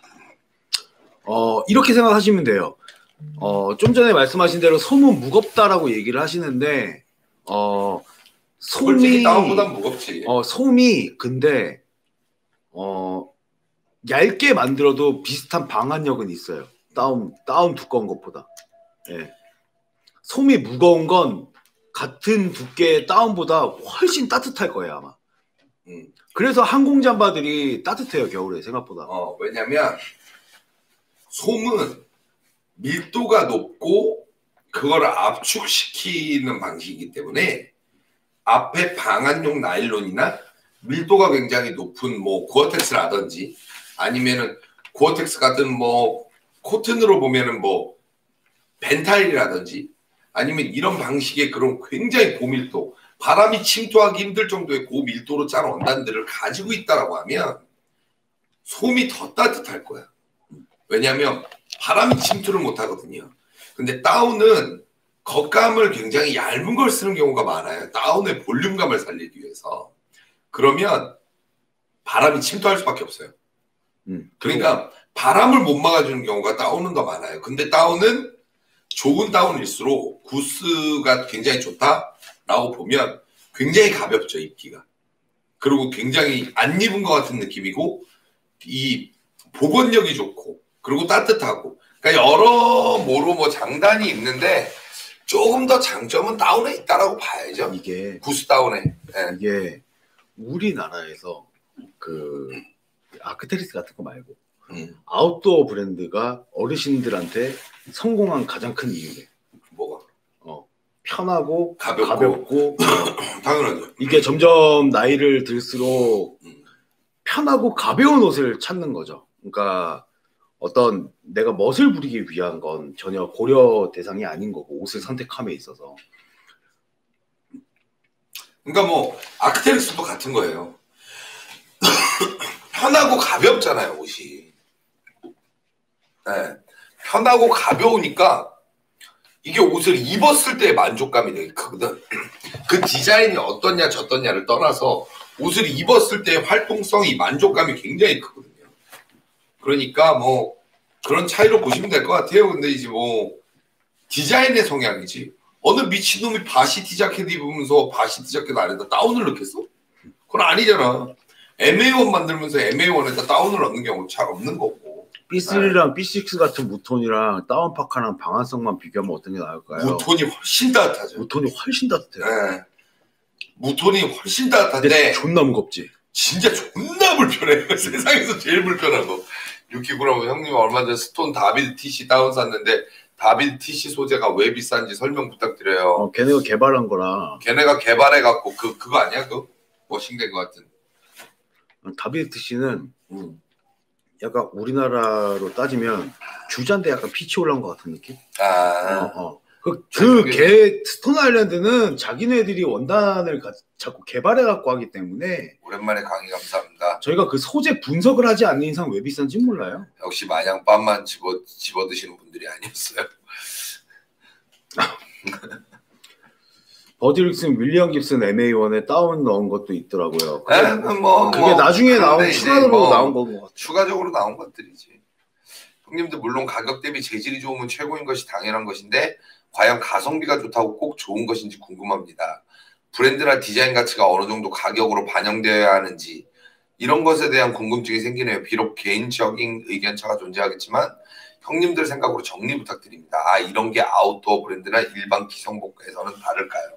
어 이렇게 생각하시면 돼요. 어 좀 전에 말씀하신 대로 솜은 무겁다라고 얘기를 하시는데 어 솜이 다운보다 무겁지. 어 솜이 근데 어 얇게 만들어도 비슷한 방한력은 있어요. 다운 다운 두꺼운 것보다. 예. 솜이 무거운 건 같은 두께의 다운보다 훨씬 따뜻할 거예요 아마. 음. 그래서 항공 잠바들이 따뜻해요 겨울에 생각보다. 어 왜냐면 솜은 밀도가 높고 그거를 압축시키는 방식이기 때문에 앞에 방한용 나일론이나 밀도가 굉장히 높은 뭐 고어텍스라든지 아니면은 고어텍스 같은 뭐 코튼으로 보면은 뭐 벤타일이라든지 아니면 이런 방식의 그런 굉장히 고밀도, 바람이 침투하기 힘들 정도의 고밀도로 짠 원단들을 가지고 있다라고 하면 솜이 더 따뜻할 거야. 왜냐하면 바람이 침투를 못 하거든요. 근데 다운은 겉감을 굉장히 얇은 걸 쓰는 경우가 많아요. 다운의 볼륨감을 살리기 위해서. 그러면 바람이 침투할 수밖에 없어요. 음, 그러니까 바람을 못 막아주는 경우가 다운은 더 많아요. 근데 다운은 좋은 다운일수록 구스가 굉장히 좋다라고 보면 굉장히 가볍죠, 입기가. 그리고 굉장히 안 입은 것 같은 느낌이고 이 보건력이 좋고 그리고 따뜻하고 그러니까 여러모로 뭐 장단이 있는데 조금 더 장점은 다운에 있다라고 봐야죠. 이게 구스 다운에. 네. 이게 우리나라에서 그 아크테리스 같은 거 말고 음. 아웃도어 브랜드가 어르신들한테 성공한 가장 큰 이유래. 뭐가? 어, 편하고 가볍고, 가볍고 당연하죠. 이게 점점 나이를 들수록 음. 편하고 가벼운 옷을 찾는 거죠. 그러니까 어떤 내가 멋을 부리기 위한 건 전혀 고려 대상이 아닌 거고 옷을 선택함에 있어서. 그러니까 뭐 아크테리스도 같은 거예요. 편하고 가볍잖아요 옷이. 네. 편하고 가벼우니까 이게 옷을 입었을 때의 만족감이 되게 크거든. 그 디자인이 어떻냐 저떻냐를 떠나서 옷을 입었을 때의 활동성이 만족감이 굉장히 크거든요. 그러니까 뭐 그런 차이로 보시면 될 것 같아요. 근데 이제 뭐 디자인의 성향이지. 어느 미친놈이 바시티 자켓 입으면서 바시티 자켓 안에다 다운을 넣겠어? 그건 아니잖아. 엠에이원 만들면서 엠에이원에다 다운을 넣는 경우 잘 없는 거고. 비 쓰리랑 비 식스 같은 무톤이랑 다운파카랑 방한성만 비교하면 어떤 게 나을까요? 무톤이 훨씬 따뜻하죠. 무톤이 훨씬 따뜻해요. 네. 무톤이 훨씬 따뜻한데 존나 무겁지. 진짜 존나 불편해. 세상에서 제일 불편한 거. 유키구라고 형님 얼마 전에 스톤 다비드 티씨 다운 샀는데 다비드 티씨 소재가 왜 비싼지 설명 부탁드려요. 어, 걔네가 개발한 거라. 걔네가 개발해갖고 그 그거 아니야? 그 워싱된 거 같은. 다비드 티씨는 음. 약간 우리나라로 따지면 주자인데 약간 피치 올라온 것 같은 느낌? 아. 어, 어. 그 개 스톤 아일랜드는 자기네들이 원단을 가, 자꾸 개발해 갖고 하기 때문에. 오랜만에 강의 감사합니다. 저희가 그 소재 분석을 하지 않는 이상 왜 비싼지 몰라요. 역시 마냥 빰만 집어 집어 드시는 분들이 아니었어요. 버디 릭슨 윌리엄 깁슨 엠에이원에 다운 넣은 것도 있더라고요. 그게, 에? 뭐, 그게 뭐, 나중에 나온 추가로 뭐 나온 거고. 추가적으로 나온 것들이지. 형님들 물론 가격 대비 재질이 좋으면 최고인 것이 당연한 것인데 과연 가성비가 좋다고 꼭 좋은 것인지 궁금합니다. 브랜드나 디자인 가치가 어느 정도 가격으로 반영되어야 하는지 이런 것에 대한 궁금증이 생기네요. 비록 개인적인 의견차가 존재하겠지만 형님들 생각으로 정리 부탁드립니다. 아, 이런 게 아웃도어 브랜드나 일반 기성복에서는 다를까요?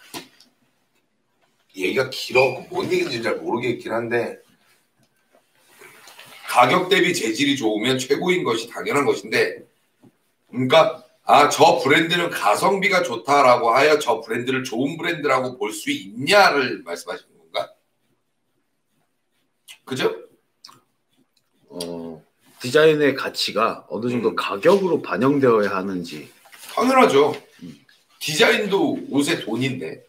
얘기가 길어. 뭔 얘기인지 잘 모르겠긴 한데 가격 대비 재질이 좋으면 최고인 것이 당연한 것인데 그러니까 아, 저 브랜드는 가성비가 좋다라고 하여 저 브랜드를 좋은 브랜드라고 볼 수 있냐를 말씀하시는 건가? 그죠? 어, 디자인의 가치가 어느 정도 음. 가격으로 반영되어야 하는지. 당연하죠. 음. 디자인도 옷의 돈인데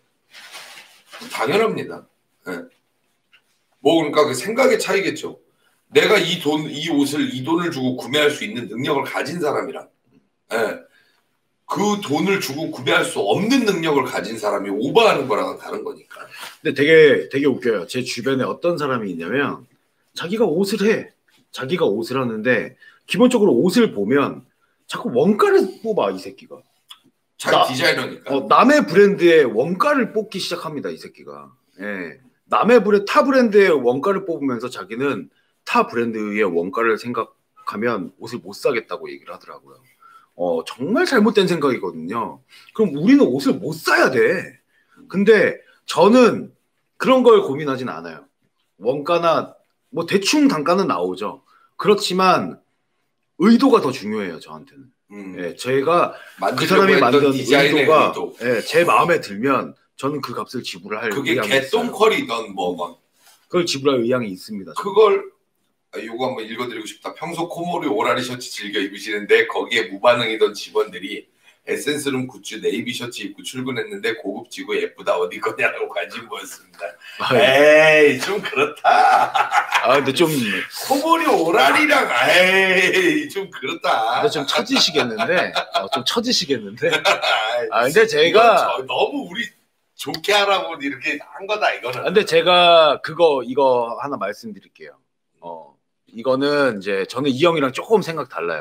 당연합니다. 네. 뭐 그러니까 그 생각의 차이겠죠. 내가 이 돈, 이 옷을 이 돈을 주고 구매할 수 있는 능력을 가진 사람이랑 네. 그 돈을 주고 구매할 수 없는 능력을 가진 사람이 오버하는 거랑은 다른 거니까. 근데 되게 되게 웃겨요. 제 주변에 어떤 사람이 있냐면 자기가 옷을 해. 자기가 옷을 하는데 기본적으로 옷을 보면 자꾸 원가를 뽑아 이 새끼가. 자기 디자이너니까. 어, 남의 브랜드의 원가를 뽑기 시작합니다 이 새끼가. 예. 남의 브랜드 타 브랜드의 원가를 뽑으면서 자기는 타 브랜드의 원가를 생각하면 옷을 못 사겠다고 얘기를 하더라고요. 어, 정말 잘못된 생각이거든요. 그럼 우리는 옷을 못 사야 돼. 근데 저는 그런 걸 고민하진 않아요. 원가나 뭐 대충 단가는 나오죠. 그렇지만 의도가 더 중요해요 저한테는. 음. 예, 제가 그 사람이 만든 의도가 의도. 예, 제 마음에 들면 저는 그 값을 지불할 그게 개똥컬이던 뭐건 그걸 지불할 의향이 있습니다. 저는. 그걸 요거 한번 읽어드리고 싶다. 평소 코모리 오라리 셔츠 즐겨 입으시는데 거기에 무반응이던 직원들이 에센스룸 굿즈 네이비 셔츠 입고 출근했는데 고급지고 예쁘다 어디 거냐라고 관심 보였습니다. 에이 좀 그렇다. 아 근데 좀 코모리 오라리랑 에이 좀 그렇다. 근데 좀 처지시겠는데 어, 좀 처지시겠는데. 아 근데 제가 너무 우리 좋게 하라고 이렇게 한 거다 이거는. 근데 제가 그거 이거 하나 말씀드릴게요. 어 이거는 이제 저는 이 형이랑 조금 생각 달라요.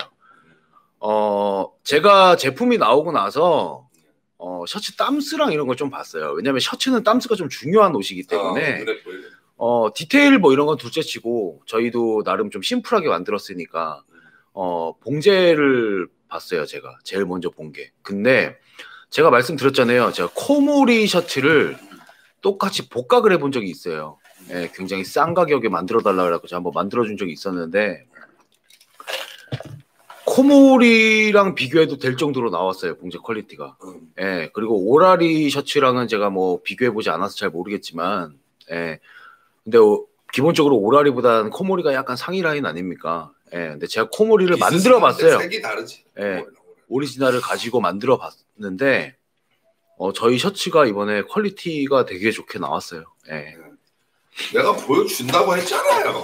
어 제가 제품이 나오고 나서 어 셔츠 땀스랑 이런 걸 좀 봤어요. 왜냐면 셔츠는 땀스가 좀 중요한 옷이기 때문에. 어, 그래, 그래. 어 디테일 뭐 이런 건 둘째치고 저희도 나름 좀 심플하게 만들었으니까 어 봉제를 봤어요. 제가 제일 먼저 본 게. 근데 제가 말씀드렸잖아요. 제가 코모리 셔츠를 똑같이 복각을 해본 적이 있어요. 예, 굉장히 싼 가격에 만들어 달라고 제가 한번 만들어준 적이 있었는데 코모리랑 비교해도 될 정도로 나왔어요. 봉제 퀄리티가. 예, 그리고 오라리 셔츠랑은 제가 뭐 비교해보지 않아서 잘 모르겠지만 예, 근데 어, 기본적으로 오라리보다는 코모리가 약간 상위 라인 아닙니까? 예, 근데 제가 코모리를 만들어 봤어요. 색이 다르지. 예, 오리지널을 가지고 만들어 봤는데 어, 저희 셔츠가 이번에 퀄리티가 되게 좋게 나왔어요. 예. 내가 보여준다고 했잖아요.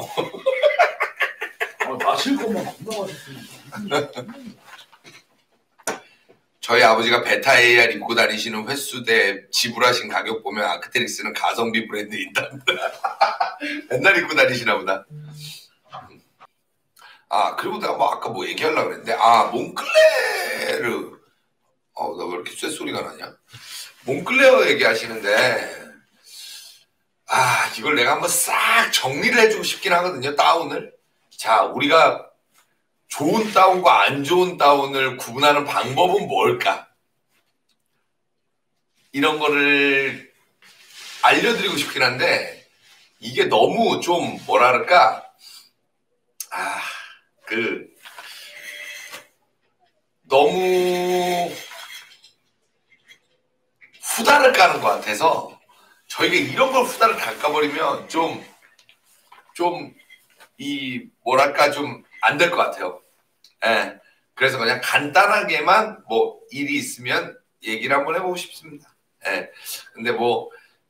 아, 마실 것만 겁나 맛있습니다. 저희 아버지가 베타 에이알 입고 다니시는 횟수 대 지불하신 가격 보면 아크테릭스는 가성비 브랜드이다. 맨날 입고 다니시나 보다. 아 그리고 내가 뭐 아까 뭐 얘기하려고 그랬는데 아 몽클레르 어 나 왜 이렇게 쇳소리가 나냐? 몽클레어 얘기하시는데 아 이걸 내가 한번 싹 정리를 해주고 싶긴 하거든요. 다운을. 자 우리가 좋은 다운과 안 좋은 다운을 구분하는 방법은 뭘까? 이런 거를 알려드리고 싶긴 한데 이게 너무 좀 뭐랄까 아 그 너무 후다를 까는 것 같아서 저희가 이런 걸 후다를 다 까버리면 좀 좀 이 뭐랄까 좀 안 될 것 같아요. 예. 그래서 그냥 간단하게만 뭐 일이 있으면 얘기를 한번 해보고 싶습니다. 예. 근데 뭐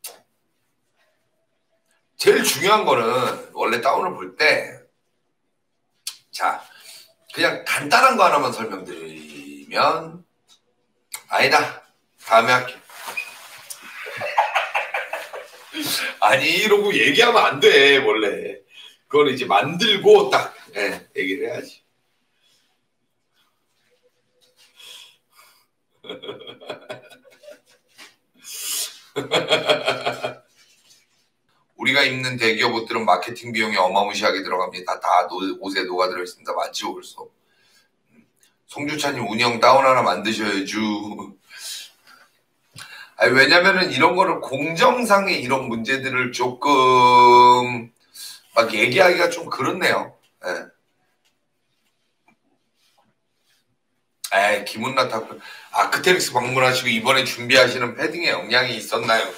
제일 중요한 거는 원래 다운을 볼 때 자 그냥 간단한 거 하나만 설명드리면 아니다 다음에 할게. 아니 이러고 얘기하면 안 돼 원래. 그걸 이제 만들고 딱 예, 얘기를 해야지. 우리가 입는 대기업 옷들은 마케팅 비용이 어마무시하게 들어갑니다. 다 노, 옷에 녹아들어 있습니다. 맞지요 벌써. 송주찬님 운영 다운 하나 만드셔야죠. 아니, 왜냐면은 이런 거를 공정상의 이런 문제들을 조금 막 얘기하기가 좀 그렇네요. 예. 에이 김은나 탁 아크테릭스 방문하시고 이번에 준비하시는 패딩에 영향이 있었나요?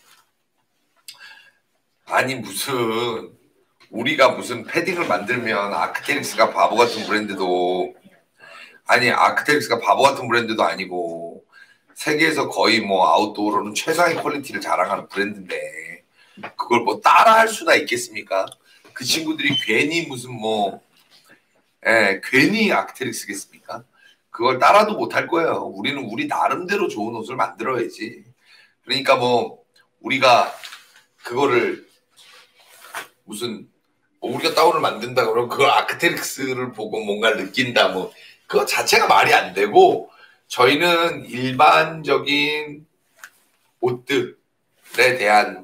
아니 무슨 우리가 무슨 패딩을 만들면 아크테릭스가 바보 같은 브랜드도 아니 아크테릭스가 바보 같은 브랜드도 아니고 세계에서 거의 뭐 아웃도어로는 최상의 퀄리티를 자랑하는 브랜드인데 그걸 뭐 따라 할 수나 있겠습니까? 그 친구들이 괜히 무슨 뭐 예, 괜히 아크테릭스겠습니까? 그걸 따라도 못할 거예요. 우리는 우리 나름대로 좋은 옷을 만들어야지. 그러니까 뭐 우리가 그거를 무슨 뭐 우리가 다운을 만든다 그러면 그걸 아크테릭스를 보고 뭔가 느낀다 뭐 그거 자체가 말이 안 되고 저희는 일반적인 옷들에 대한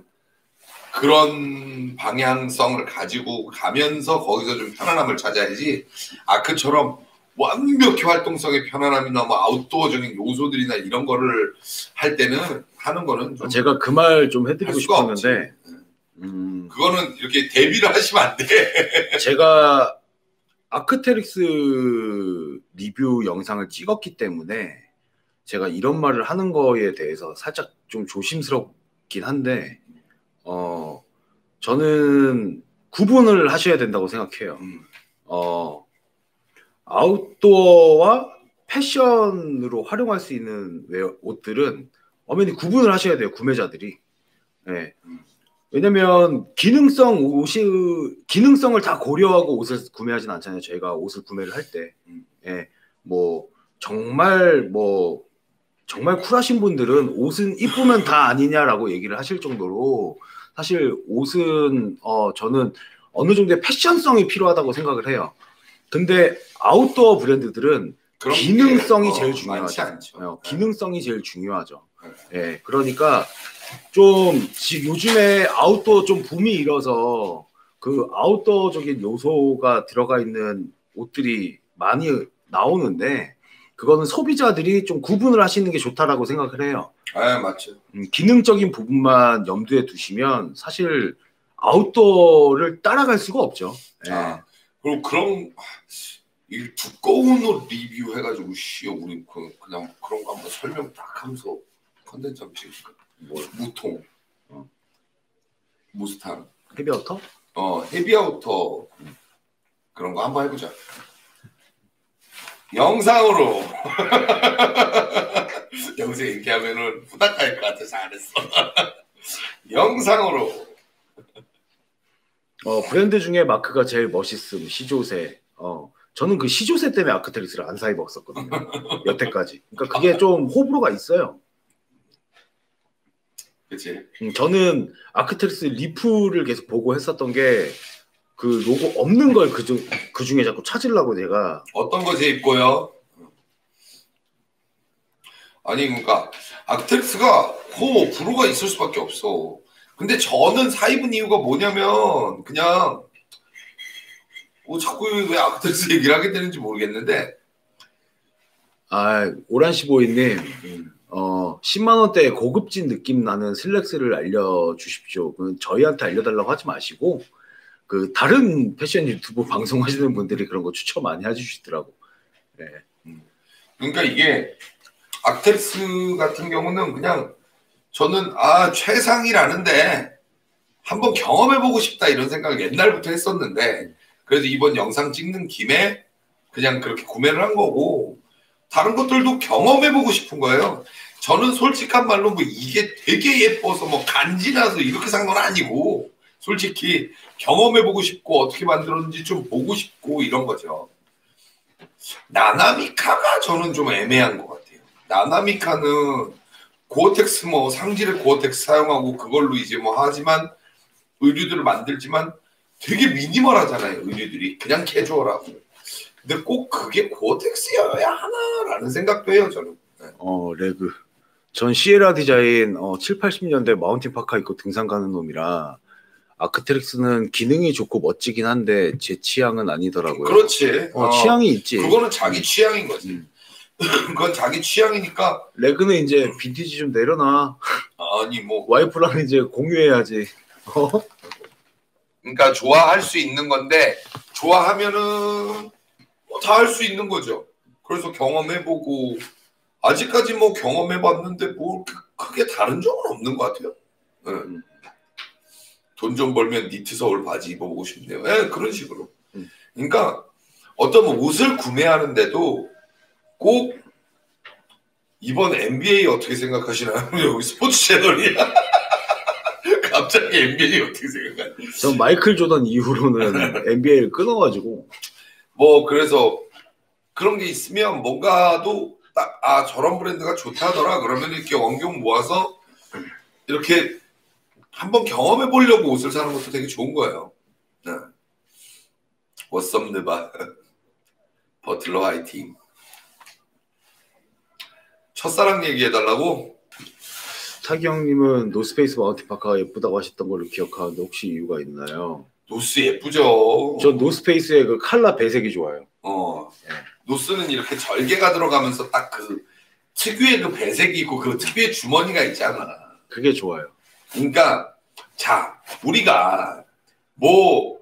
그런 방향성을 가지고 가면서 거기서 좀 편안함을 찾아야지 아크처럼 완벽히 활동성의 편안함이나 뭐 아웃도어적인 요소들이나 이런 거를 할 때는 하는 거는 좀 제가 그 말 좀 해드리고 싶었는데 음... 그거는 이렇게 대비를 하시면 안 돼. 제가 아크테릭스 리뷰 영상을 찍었기 때문에 제가 이런 말을 하는 거에 대해서 살짝 좀 조심스럽긴 한데 어 저는 구분을 하셔야 된다고 생각해요. 음. 어 아웃도어와 패션으로 활용할 수 있는 옷들은 엄연히 구분을 하셔야 돼요, 구매자들이. 네. 왜냐면 기능성 옷이 기능성을 다 고려하고 옷을 구매하진 않잖아요. 저희가 옷을 구매를 할 때, 예, 뭐 정말 뭐 정말 쿨하신 분들은 옷은 이쁘면 다 아니냐라고 얘기를 하실 정도로 사실 옷은 어 저는 어느 정도의 패션성이 필요하다고 생각을 해요. 근데 아웃도어 브랜드들은 기능성이 제일 중요하죠. 어, 기능성이 제일 중요하죠. 예, 그러니까 좀 요즘에 아웃도어 좀 붐이 일어서 그 아웃도어적인 요소가 들어가 있는 옷들이 많이 나오는데 그거는 소비자들이 좀 구분을 하시는 게 좋다라고 생각을 해요. 아, 맞죠. 음, 기능적인 부분만 염두에 두시면 사실 아웃도어를 따라갈 수가 없죠. 예. 아, 그리고 그런 이 두꺼운 옷 리뷰 해가지고 씨 우리 그 그냥 그런 거 한번 설명 딱 하면서 컨텐츠 한번 찍을까? 뭐 무통, 어. 무스탕, 헤비아우터? 어 헤비아우터 음. 그런 거 한번 해보자. 영상으로 여기서 얘기하면은 후닥할 것 같아서 안 했어. 영상으로. 어 브랜드 중에 마크가 제일 멋있음 시조새. 어 저는 그 시조새 때문에 아크테릭스를 안 사 입었었거든요. 여태까지. 그러니까 그게 좀 호불호가 있어요. 그치. 음, 저는 아크테릭스 리프를 계속 보고 했었던 게 그 로고 없는 걸 그중 그 중에 자꾸 찾으려고 내가. 어떤 거 재입고요? 아니 그러니까 아크텍스가 코 브로가 있을 수밖에 없어. 근데 저는 사 입은 이유가 뭐냐면 그냥 뭐 자꾸 왜 아크텍스 얘기를 하게 되는지 모르겠는데. 아 오란시보이님 어 십만 원대 고급진 느낌 나는 슬랙스를 알려주십시오. 그 저희한테 알려달라고 하지 마시고 그 다른 패션 유튜브 방송하시는 분들이 그런 거 추천 많이 해주시더라고. 네. 음. 그러니까 이게 아크텍스 같은 경우는 그냥 저는 아 최상이라는데 한번 경험해보고 싶다 이런 생각을 옛날부터 했었는데 그래서 이번 영상 찍는 김에 그냥 그렇게 구매를 한 거고 다른 것들도 경험해보고 싶은 거예요. 저는 솔직한 말로 뭐 이게 되게 예뻐서 뭐 간지나서 이렇게 산 건 아니고 솔직히 경험해보고 싶고 어떻게 만들었는지 좀 보고 싶고 이런 거죠. 나나미카가 저는 좀 애매한 것 같아요. 나나미카는 고어텍스 뭐 상질의 고어텍스 사용하고 그걸로 이제 뭐 하지만 의류들을 만들지만 되게 미니멀하잖아요. 의류들이 그냥 캐주얼하고. 근데 꼭 그게 고어텍스여야 하나라는 생각도 해요 저는. 네. 어 레그. 전 시에라 디자인 어, 칠, 팔십 년대 마운틴 파카 입고 등산 가는 놈이라 아크텍스는 기능이 좋고 멋지긴 한데 제 취향은 아니더라고요. 그렇지. 어, 어, 취향이 있지. 그거는 자기 취향인 거지. 음. 그건 자기 취향이니까. 레그는 이제 빈티지 좀 내려놔. 아니 뭐 와이프랑 이제 공유해야지. 어? 그러니까 좋아할 수 있는 건데 좋아하면은 뭐 다 할 수 있는 거죠. 그래서 경험해보고 아직까지 뭐 경험해봤는데 뭐 크게 다른 점은 없는 것 같아요. 네. 음. 돈 좀 벌면 니트 서울 바지 입어보고 싶네요. 네, 그런 식으로. 음. 그러니까 어떤 옷을 구매하는데도 꼭 이번 엔비에이 어떻게 생각하시나요? 여기 스포츠 채널이야. 갑자기 엔비에이 어떻게 생각하냐? 전 마이클 조던 이후로는 엔비에이를 끊어가지고 뭐 그래서 그런 게 있으면 뭔가도 딱 아 저런 브랜드가 좋다더라 그러면 이렇게 원경 모아서 이렇게 한번 경험해 보려고 옷을 사는 것도 되게 좋은 거예요. 네. 워썸느바 버틀러 화이팅. 첫사랑 얘기해달라고? 타기 형님은 노스페이스 마운틴 파카가 예쁘다고 하셨던 걸로 기억하는데 혹시 이유가 있나요? 노스 예쁘죠. 저 노스페이스의 그 칼라 배색이 좋아요. 어, 네. 노스는 이렇게 절개가 들어가면서 딱 그 특유의 그 배색이 있고 그 특유의 주머니가 있잖아. 그게 좋아요. 그러니까 자 우리가 뭐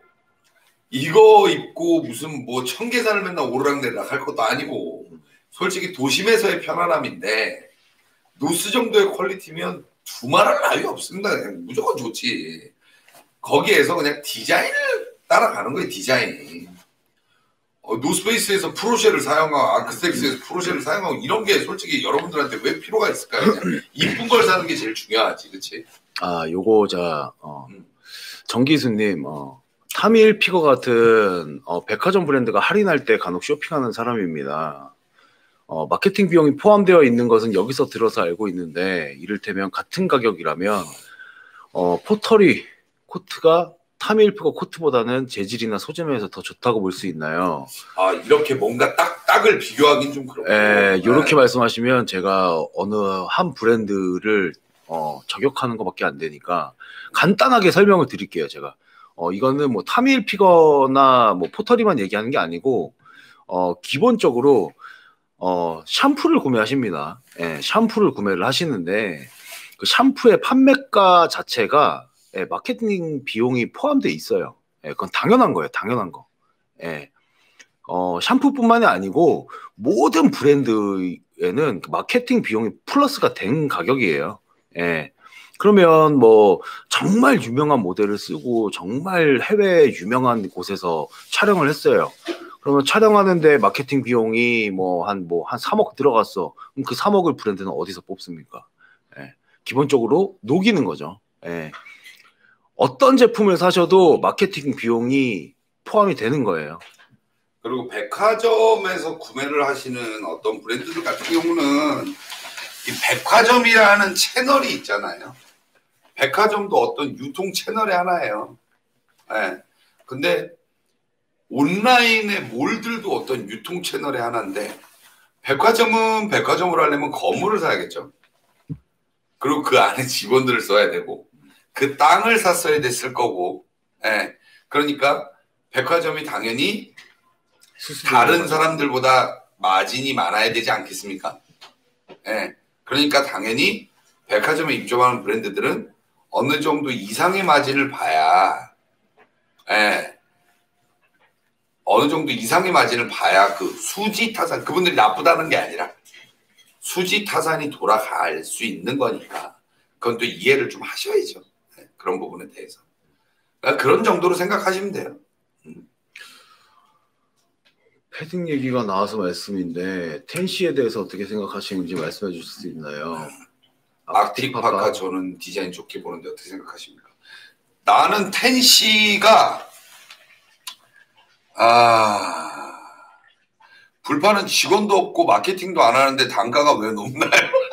이거 입고 무슨 뭐 청계산을 맨날 오르락내리락 할 것도 아니고 솔직히 도심에서의 편안함인데 노스 정도의 퀄리티면 두말할 나위 없습니다. 그냥 무조건 좋지. 거기에서 그냥 디자인을 따라가는 거예요. 디자인. 어, 노스페이스에서 프로쉐를 사용하고 아크텍스에서 프로쉐를 사용하고 이런 게 솔직히 여러분들한테 왜 필요가 있을까요? 그냥 이쁜 걸 사는 게 제일 중요하지. 그렇지? 아 요거 자 어, 음. 정기수님 어, 타밀 피거 같은 어, 백화점 브랜드가 할인할 때 간혹 쇼핑하는 사람입니다. 어, 마케팅 비용이 포함되어 있는 것은 여기서 들어서 알고 있는데 이를테면 같은 가격이라면 어, 포터리 코트가 타밀피거 코트보다는 재질이나 소재면에서 더 좋다고 볼 수 있나요? 아 이렇게 뭔가 딱 딱을 비교하긴 좀 그렇고. 예, 이렇게 네. 말씀하시면 제가 어느 한 브랜드를 어, 저격하는 것밖에 안 되니까 간단하게 설명을 드릴게요. 제가 어, 이거는 뭐 타밀피거나 뭐 포터리만 얘기하는 게 아니고 어, 기본적으로 어, 샴푸를 구매하십니다. 예, 샴푸를 구매를 하시는데 그 샴푸의 판매가 자체가 예, 마케팅 비용이 포함되어 있어요. 예, 그건 당연한 거예요. 당연한 거. 예. 어, 샴푸뿐만이 아니고 모든 브랜드에는 마케팅 비용이 플러스가 된 가격이에요. 예. 그러면 뭐 정말 유명한 모델을 쓰고 정말 해외 유명한 곳에서 촬영을 했어요. 그러면 촬영하는데 마케팅 비용이 뭐 한 뭐 한 삼억 들어갔어. 그럼 그 삼억을 브랜드는 어디서 뽑습니까? 예. 기본적으로 녹이는 거죠. 예. 어떤 제품을 사셔도 마케팅 비용이 포함이 되는 거예요. 그리고 백화점에서 구매를 하시는 어떤 브랜드들 같은 경우는 이 백화점이라는 채널이 있잖아요. 백화점도 어떤 유통 채널의 하나예요. 네. 근데 온라인의 몰들도 어떤 유통 채널의 하나인데 백화점은 백화점으로 하려면 건물을 사야겠죠. 그리고 그 안에 직원들을 써야 되고 그 땅을 샀어야 됐을 거고, 예. 그러니까 백화점이 당연히 다른 사람들보다 마진이 많아야 되지 않겠습니까? 예. 그러니까 당연히 백화점에 입점하는 브랜드들은 어느 정도 이상의 마진을 봐야, 예. 어느 정도 이상의 마진을 봐야 그 수지 타산, 그분들이 나쁘다는 게 아니라 수지 타산이 돌아갈 수 있는 거니까 그건 또 이해를 좀 하셔야죠. 네, 그런 부분에 대해서. 그러니까 그런 정도로 생각하시면 돼요. 음. 패딩 얘기가 나와서 말씀인데 텐시에 대해서 어떻게 생각하시는지 말씀해 주실 수 있나요? 아크틱 파카 저는 디자인 좋게 보는데 어떻게 생각하십니까? 나는 텐시가 아 불파는 직원도 없고 마케팅도 안 하는데 단가가 왜 높나요?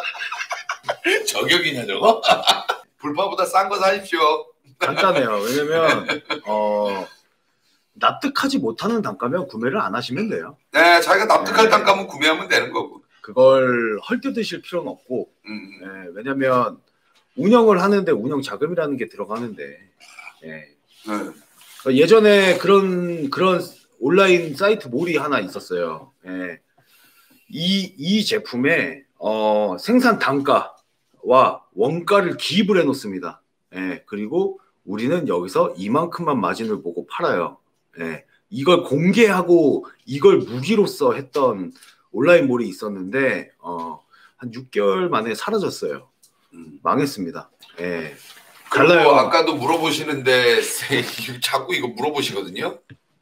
저격이냐 저거? 불파보다 싼 거 사십시오. 간단해요. 왜냐면 어, 납득하지 못하는 단가면 구매를 안 하시면 돼요. 네, 자기가 납득할 네. 단가면 구매하면 되는 거고. 그걸 헐뜯으실 필요는 없고. 음. 네, 왜냐면 운영을 하는데 운영 자금이라는 게 들어가는데. 네. 네. 예전에 그런 그런 온라인 사이트 몰이 하나 있었어요. 예. 이, 이 제품의 어, 생산 단가와 원가를 기입을 해놓습니다. 예. 그리고 우리는 여기서 이만큼만 마진을 보고 팔아요. 예. 이걸 공개하고 이걸 무기로서 했던 온라인 몰이 있었는데 어, 한 육 개월 만에 사라졌어요. 음, 망했습니다. 예. 달라요. 아까도 물어보시는데 자꾸 이거 물어보시거든요.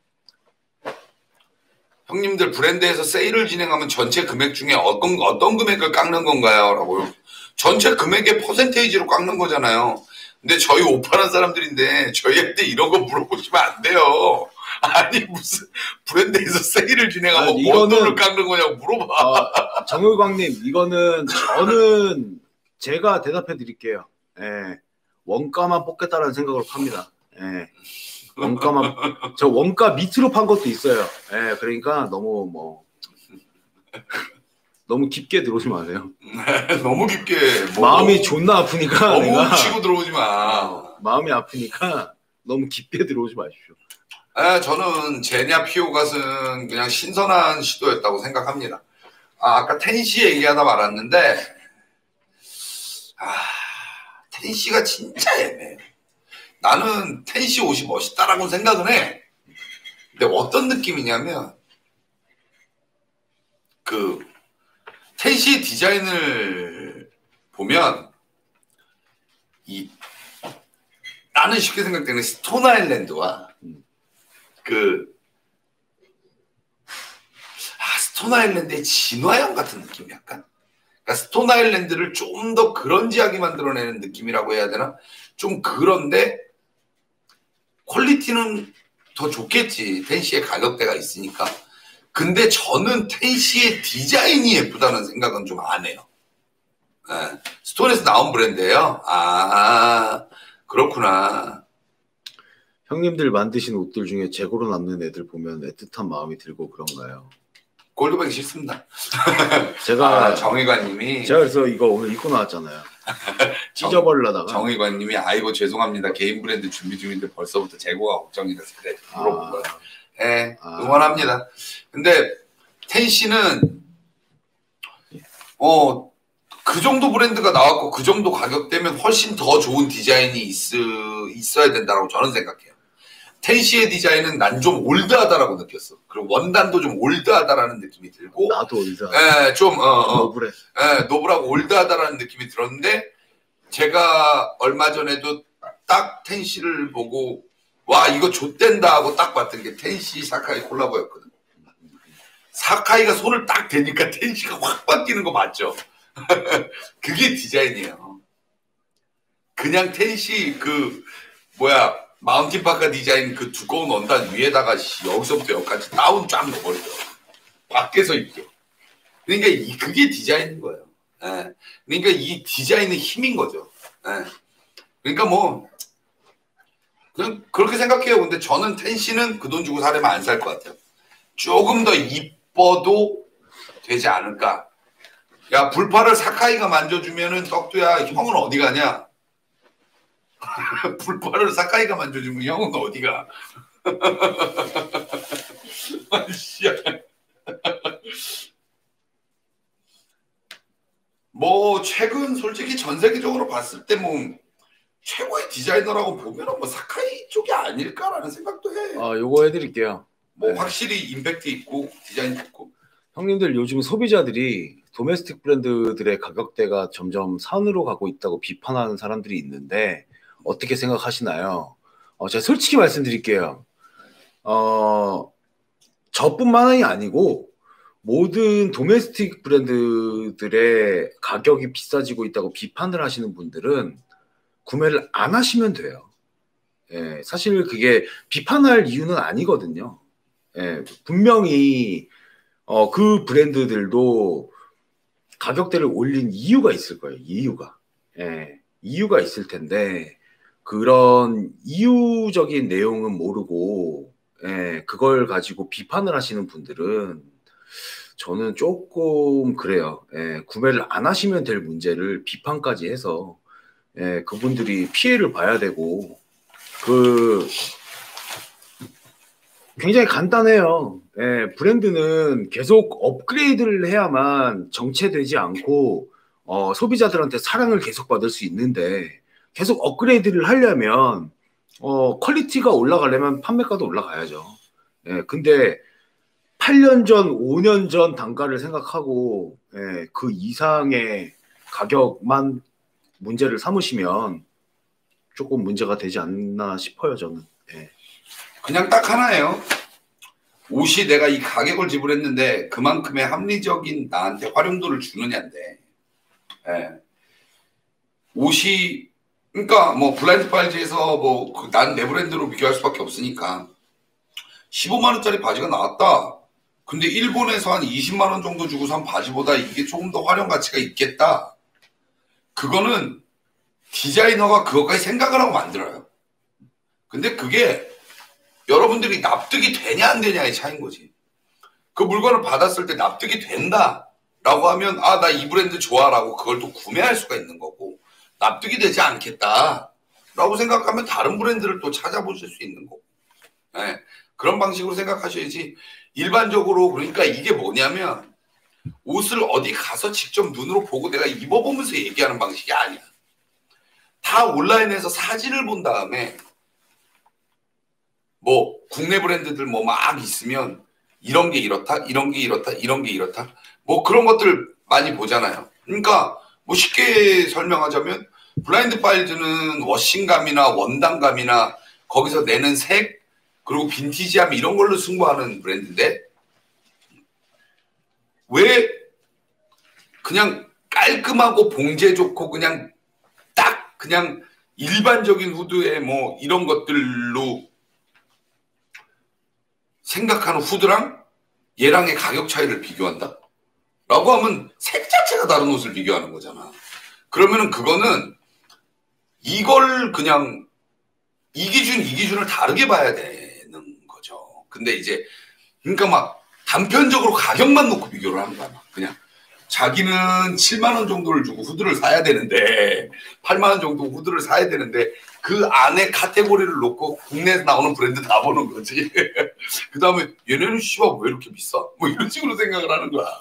형님들 브랜드에서 세일을 진행하면 전체 금액 중에 어떤, 어떤 금액을 깎는 건가요? 라고요. 전체 금액의 퍼센테이지로 깎는 거잖아요. 근데 저희 오빠란 사람들인데 저희한테 이런 거 물어보시면 안 돼요. 아니 무슨 브랜드에서 세일을 진행하면 아니, 뭔 돈을 깎는 거냐고 물어봐. 어, 정을광님 이거는 저는 제가 대답해 드릴게요. 예. 원가만 뽑겠다라는 생각으로 팝니다. 예. 원가만 저 원가 밑으로 판 것도 있어요. 예, 그러니까 너무 뭐 너무 깊게 들어오지 마세요. 너무 깊게 뭐 마음이 너무, 존나 아프니까 너무 내가, 치고 들어오지 마. 어, 마음이 아프니까 너무 깊게 들어오지 마십시오. 아, 저는 제냐 피오갓은 그냥 신선한 시도였다고 생각합니다. 아, 아까 텐시 얘기하다 말았는데 아, 텐시가 진짜 애매해요. 나는 텐시 옷이 멋있다라고 생각은 해. 근데 어떤 느낌이냐면 그 텐시의 디자인을 보면 이 나는 쉽게 생각되는 스톤 아일랜드와 그 아, 스톤 아일랜드의 진화형 같은 느낌 약간. 그러니까 스톤 아일랜드를 좀 더 그런지하게 만들어내는 느낌이라고 해야 되나? 좀 그런데 퀄리티는 더 좋겠지. 텐시의 가격대가 있으니까. 근데 저는 텐시의 디자인이 예쁘다는 생각은 좀 안 해요. 네. 스톤에서 나온 브랜드예요. 아, 그렇구나. 형님들 만드신 옷들 중에 재고로 남는 애들 보면 애틋한 마음이 들고 그런가요? 골드백이 싫습니다. 제가 아, 정의관님이 제가 그래서 이거 오늘 입고 나왔잖아요. 찢어버리려다가 정의관님이 아이고 죄송합니다. 개인 브랜드 준비 중인데 벌써부터 재고가 걱정이 돼서 그래 물어본 거예요. 아, 네, 응원합니다. 근데 텐시는 어, 그 정도 브랜드가 나왔고 그 정도 가격대면 훨씬 더 좋은 디자인이 있, 있어야 된다고 저는 생각해요. 텐시의 디자인은 난 좀 올드하다라고 느꼈어. 그리고 원단도 좀 올드하다라는 느낌이 들고 나도 올드하다. 예, 좀 어, 어, 노블해. 예, 노블하고 올드하다라는 느낌이 들었는데 제가 얼마 전에도 딱 텐시를 보고 와 이거 좆된다 하고 딱 봤던 게 텐시 사카이 콜라보였거든. 사카이가 손을 딱 대니까 텐시가 확 바뀌는 거 맞죠? 그게 디자인이에요. 그냥 텐시 그 뭐야 마운틴 파카 디자인 그 두꺼운 원단 위에다가 여기서부터 여기까지 다운 쫙 넣어버리죠. 밖에서 입게. 그러니까 이, 그게 디자인인 거예요. 예. 그러니까 이 디자인의 힘인 거죠. 예. 그러니까 뭐 그냥 그렇게 생각해요. 근데 저는 텐시는 그 돈 주고 사려면 안 살 것 같아요. 조금 더 이뻐도 되지 않을까. 야, 불파를 사카이가 만져주면은 떡두야, 형은 어디 가냐? 불파를 사카이가 만져주면 형은 어디 가? 뭐 최근 솔직히 전 세계적으로 봤을 때 뭐 최고의 디자이너라고 보면은 뭐 사카이 쪽이 아닐까라는 생각도 해. 아, 요거 해드릴게요. 뭐 네. 확실히 임팩트 있고 디자인 좋고. 형님들 요즘 소비자들이 도메스틱 브랜드들의 가격대가 점점 산으로 가고 있다고 비판하는 사람들이 있는데 어떻게 생각하시나요? 어, 제가 솔직히 말씀드릴게요. 어, 저뿐만이 아니고 모든 도메스틱 브랜드들의 가격이 비싸지고 있다고 비판을 하시는 분들은 구매를 안 하시면 돼요. 예, 사실 그게 비판할 이유는 아니거든요. 예, 분명히 어, 그 브랜드들도 가격대를 올린 이유가 있을 거예요. 이유가. 예, 이유가 있을 텐데 그런 이유적인 내용은 모르고 예, 그걸 가지고 비판을 하시는 분들은 저는 조금 그래요. 예, 구매를 안 하시면 될 문제를 비판까지 해서 예, 그분들이 피해를 봐야 되고 그 굉장히 간단해요. 예, 브랜드는 계속 업그레이드를 해야만 정체되지 않고 어, 소비자들한테 사랑을 계속 받을 수 있는데 계속 업그레이드를 하려면 어, 퀄리티가 올라가려면 판매가도 올라가야죠. 예, 근데 팔 년 전, 오 년 전 단가를 생각하고 예, 그 이상의 가격만 문제를 삼으시면 조금 문제가 되지 않나 싶어요, 저는. 예. 그냥 딱 하나예요. 옷이 내가 이 가격을 지불했는데 그만큼의 합리적인 나한테 활용도를 주느냐인데, 예. 옷이 그러니까 뭐 블라인드 파일즈에서 뭐 난 내 브랜드로 비교할 수밖에 없으니까 십오만 원짜리 바지가 나왔다. 근데 일본에서 한 이십만 원 정도 주고 산 바지보다 이게 조금 더 활용 가치가 있겠다. 그거는 디자이너가 그것까지 생각을 하고 만들어요. 근데 그게 여러분들이 납득이 되냐 안 되냐의 차이인 거지. 그 물건을 받았을 때 납득이 된다 라고 하면 아, 나 이 브랜드 좋아라고 그걸 또 구매할 수가 있는 거고, 납득이 되지 않겠다 라고 생각하면 다른 브랜드를 또 찾아보실 수 있는 거고. 네, 그런 방식으로 생각하셔야지. 일반적으로 그러니까 이게 뭐냐면 옷을 어디 가서 직접 눈으로 보고 내가 입어보면서 얘기하는 방식이 아니야. 다 온라인에서 사진을 본 다음에 뭐 국내 브랜드들 뭐 막 있으면 이런 게 이렇다, 이런 게 이렇다, 이런 게 이렇다, 뭐 그런 것들 많이 보잖아요. 그러니까 뭐 쉽게 설명하자면 블라인드 파일즈는 워싱감이나 원단감이나 거기서 내는 색 그리고 빈티지함 이런 걸로 승부하는 브랜드인데 왜 그냥 깔끔하고 봉제 좋고 그냥 딱 그냥 일반적인 후드에 뭐 이런 것들로 생각하는 후드랑 얘랑의 가격 차이를 비교한다? 라고 하면 색 자체가 다른 옷을 비교하는 거잖아. 그러면은 그거는 이걸 그냥 이 기준, 이 기준을 다르게 봐야 되는 거죠. 근데 이제 그러니까 막 단편적으로 가격만 놓고 비교를 하는 거야. 그냥 자기는 칠만 원 정도를 주고 후드를 사야 되는데 팔만 원 정도 후드를 사야 되는데 그 안에 카테고리를 놓고 국내에서 나오는 브랜드 다 보는 거지. 그 다음에 얘네는 씨발 왜 이렇게 비싸? 뭐 이런 식으로 생각을 하는 거야.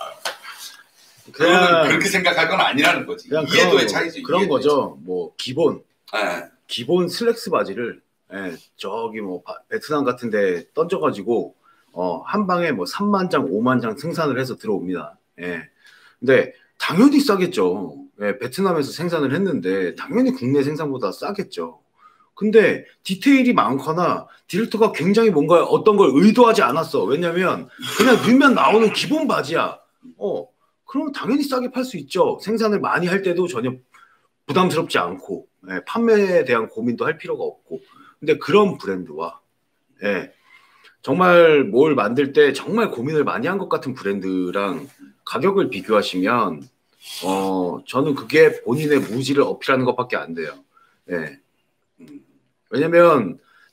그냥 그렇게 생각할 건 아니라는 거지. 이해도의 그런, 차이지. 그런 이해도의 거죠. 차이. 뭐 기본 네. 기본 슬랙스 바지를 예, 저기 뭐 바, 베트남 같은데 던져가지고 어, 한 방에 뭐 삼만 장, 오만 장 생산을 해서 들어옵니다. 예. 근데 당연히 싸겠죠. 예, 베트남에서 생산을 했는데 당연히 국내 생산보다 싸겠죠. 근데 디테일이 많거나 디렉터가 굉장히 뭔가 어떤 걸 의도하지 않았어. 왜냐면 그냥 넣으면 나오는 기본 바지야. 어, 그럼 당연히 싸게 팔 수 있죠. 생산을 많이 할 때도 전혀 부담스럽지 않고 예, 판매에 대한 고민도 할 필요가 없고. 근데 그런 브랜드와 예, 정말 뭘 만들 때 정말 고민을 많이 한 것 같은 브랜드랑 가격을 비교하시면 어 저는 그게 본인의 무지를 어필하는 것밖에 안 돼요. 예. 왜냐면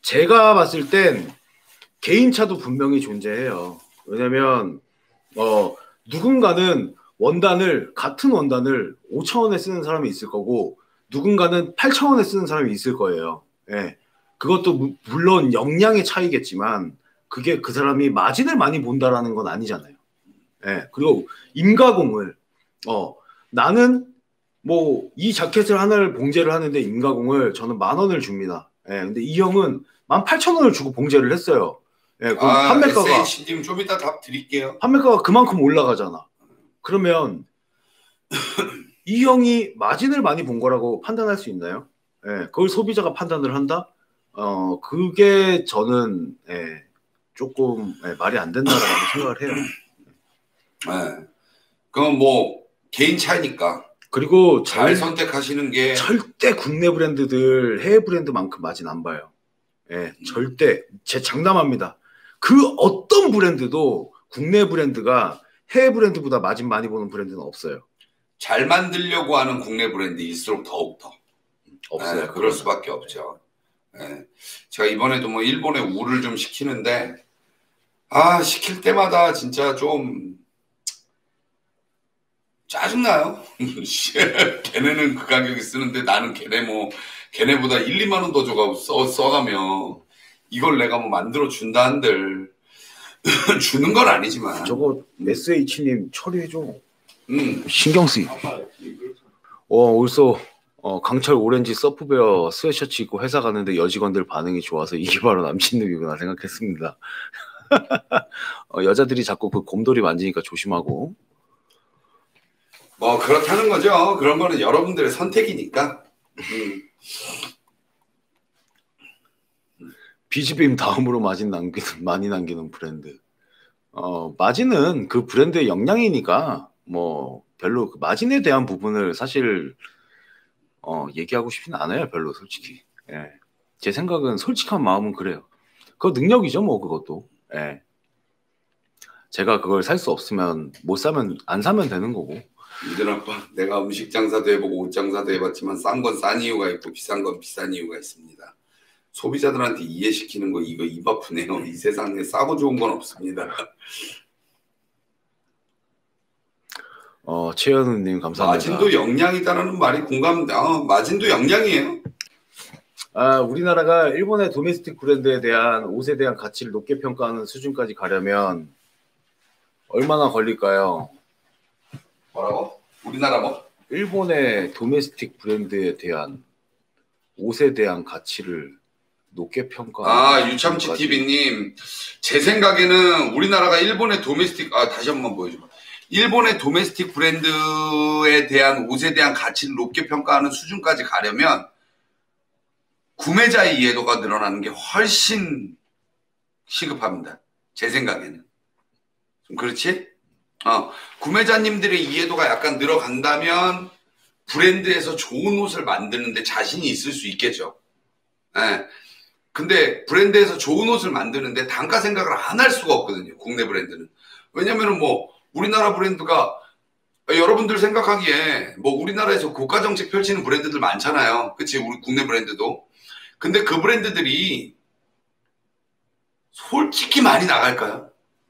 제가 봤을 땐 개인차도 분명히 존재해요. 왜냐면 어 누군가는 원단을 같은 원단을 오천 원에 쓰는 사람이 있을 거고 누군가는 팔천 원에 쓰는 사람이 있을 거예요. 예. 그것도 무, 물론 역량의 차이겠지만 그게 그 사람이 마진을 많이 본다라는 건 아니잖아요. 예. 그리고 임가공을 어 나는 뭐 이 자켓을 하나를 봉제를 하는데 임가공을 저는 만 원을 줍니다. 예. 근데 이 형은 만 팔천 원을 주고 봉제를 했어요. 예. 그럼 아, 판매가가 에스에이치님 좀 이따 답 드릴게요. 판매가가 그만큼 올라가잖아. 그러면 이 형이 마진을 많이 본 거라고 판단할 수 있나요? 예, 그걸 소비자가 판단을 한다? 어, 그게 저는 예, 조금 예, 말이 안 된다라고 생각을 해요. 네. 그건 뭐 개인 차이니까. 그리고 잘 절, 선택하시는 게 절대 국내 브랜드들 해외 브랜드만큼 마진 안 봐요. 예, 음. 절대 제 장담합니다. 그 어떤 브랜드도 국내 브랜드가 해외 브랜드보다 마진 많이 보는 브랜드는 없어요. 잘 만들려고 하는 국내 브랜드일수록 더욱더 없어요. 네, 그럴 수밖에 없죠. 네. 제가 이번에도 뭐 일본에 울을 좀 시키는데 아 시킬 때마다 진짜 좀 짜증나요. 걔네는 그 가격에 쓰는데 나는 걔네 뭐 걔네보다 일, 이만 원 더 줘가고 써, 써가며 이걸 내가 뭐 만들어 준다 한들 주는 건 아니지만 저거 에스에이치님 처리해줘. 음. 신경 쓰이. 어, 올소 어, 강철 오렌지 서프베어 스웨셔츠 입고 회사 가는데 여직원들 반응이 좋아서 이게 바로 남친 룩이구나 생각했습니다. 어, 여자들이 자꾸 그 곰돌이 만지니까 조심하고. 뭐 그렇다는 거죠. 그런 거는 여러분들의 선택이니까. 음. 비즈빔 다음으로 마진 남기는 많이 남기는 브랜드. 어, 마진은 그 브랜드의 역량이니까 뭐 별로 그 마진에 대한 부분을 사실 어, 얘기하고 싶진 않아요. 별로 솔직히. 예. 제 생각은 솔직한 마음은 그래요. 그거 능력이죠, 뭐 그것도. 예. 제가 그걸 살 수 없으면 못 사면 안 사면 되는 거고. 이든 아빠, 내가 음식 장사도 해보고 옷 장사도 해봤지만 싼 건 싼 이유가 있고 비싼 건 비싼 이유가 있습니다. 소비자들한테 이해시키는 거 이거 입 아프네요. 이 세상에 싸고 좋은 건 없습니다. 어, 최현우님 감사합니다. 마진도 역량이다라는 말이 공감. 아, 마진도 역량이에요. 아, 우리나라가 일본의 도메스틱 브랜드에 대한 옷에 대한 가치를 높게 평가하는 수준까지 가려면 얼마나 걸릴까요? 뭐라고? 우리나라 뭐? 일본의 도메스틱 브랜드에 대한 옷에 대한 가치를 높게 평가. 아, 유참치 티비님, 제 생각에는 우리나라가 일본의 도메스틱, 아, 다시 한번 보여줘. 일본의 도메스틱 브랜드에 대한 옷에 대한 가치를 높게 평가하는 수준까지 가려면 구매자의 이해도가 늘어나는 게 훨씬 시급합니다. 제 생각에는. 좀 그렇지? 어, 구매자님들의 이해도가 약간 늘어간다면 브랜드에서 좋은 옷을 만드는데 자신이 있을 수 있겠죠. 예. 근데 브랜드에서 좋은 옷을 만드는데 단가 생각을 안 할 수가 없거든요. 국내 브랜드는. 왜냐면은 뭐 우리나라 브랜드가 여러분들 생각하기에 뭐 우리나라에서 고가 정책 펼치는 브랜드들 많잖아요. 그치? 우리 국내 브랜드도. 근데 그 브랜드들이 솔직히 많이 나갈까요?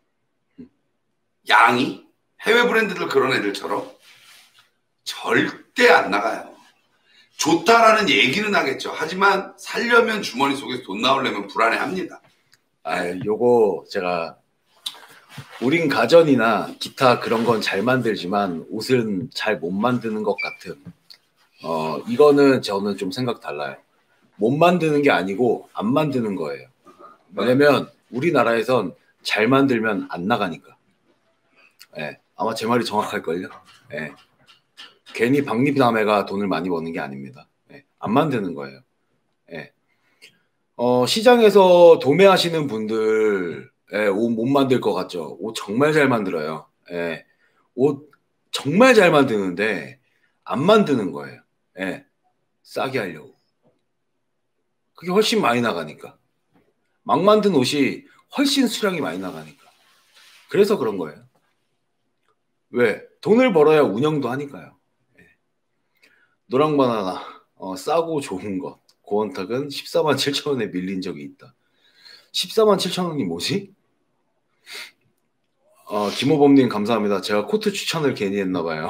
양이? 해외 브랜드들 그런 애들처럼 절대 안 나가요. 좋다라는 얘기는 하겠죠. 하지만 살려면 주머니 속에서 돈 나오려면 불안해합니다. 아, 요거 제가 우린 가전이나 기타 그런 건 잘 만들지만 옷은 잘 못 만드는 것 같은. 어, 이거는 저는 좀 생각 달라요. 못 만드는 게 아니고 안 만드는 거예요. 왜냐면 우리나라에선 잘 만들면 안 나가니까. 예, 아마 제 말이 정확할걸요. 예. 괜히 박리남매가 돈을 많이 버는 게 아닙니다. 예, 안 만드는 거예요. 예. 어, 시장에서 도매하시는 분들 예, 옷 못 만들 것 같죠? 옷 정말 잘 만들어요. 예, 옷 정말 잘 만드는데 안 만드는 거예요. 예, 싸게 하려고. 그게 훨씬 많이 나가니까. 막 만든 옷이 훨씬 수량이 많이 나가니까. 그래서 그런 거예요. 왜? 돈을 벌어야 운영도 하니까요. 예. 노랑바나나 어, 싸고 좋은 것 고원탁은 십사만 칠천 원에 밀린 적이 있다. 십사만 칠천 원이 뭐지? 어, 김호범님 감사합니다. 제가 코트 추천을 괜히 했나봐요.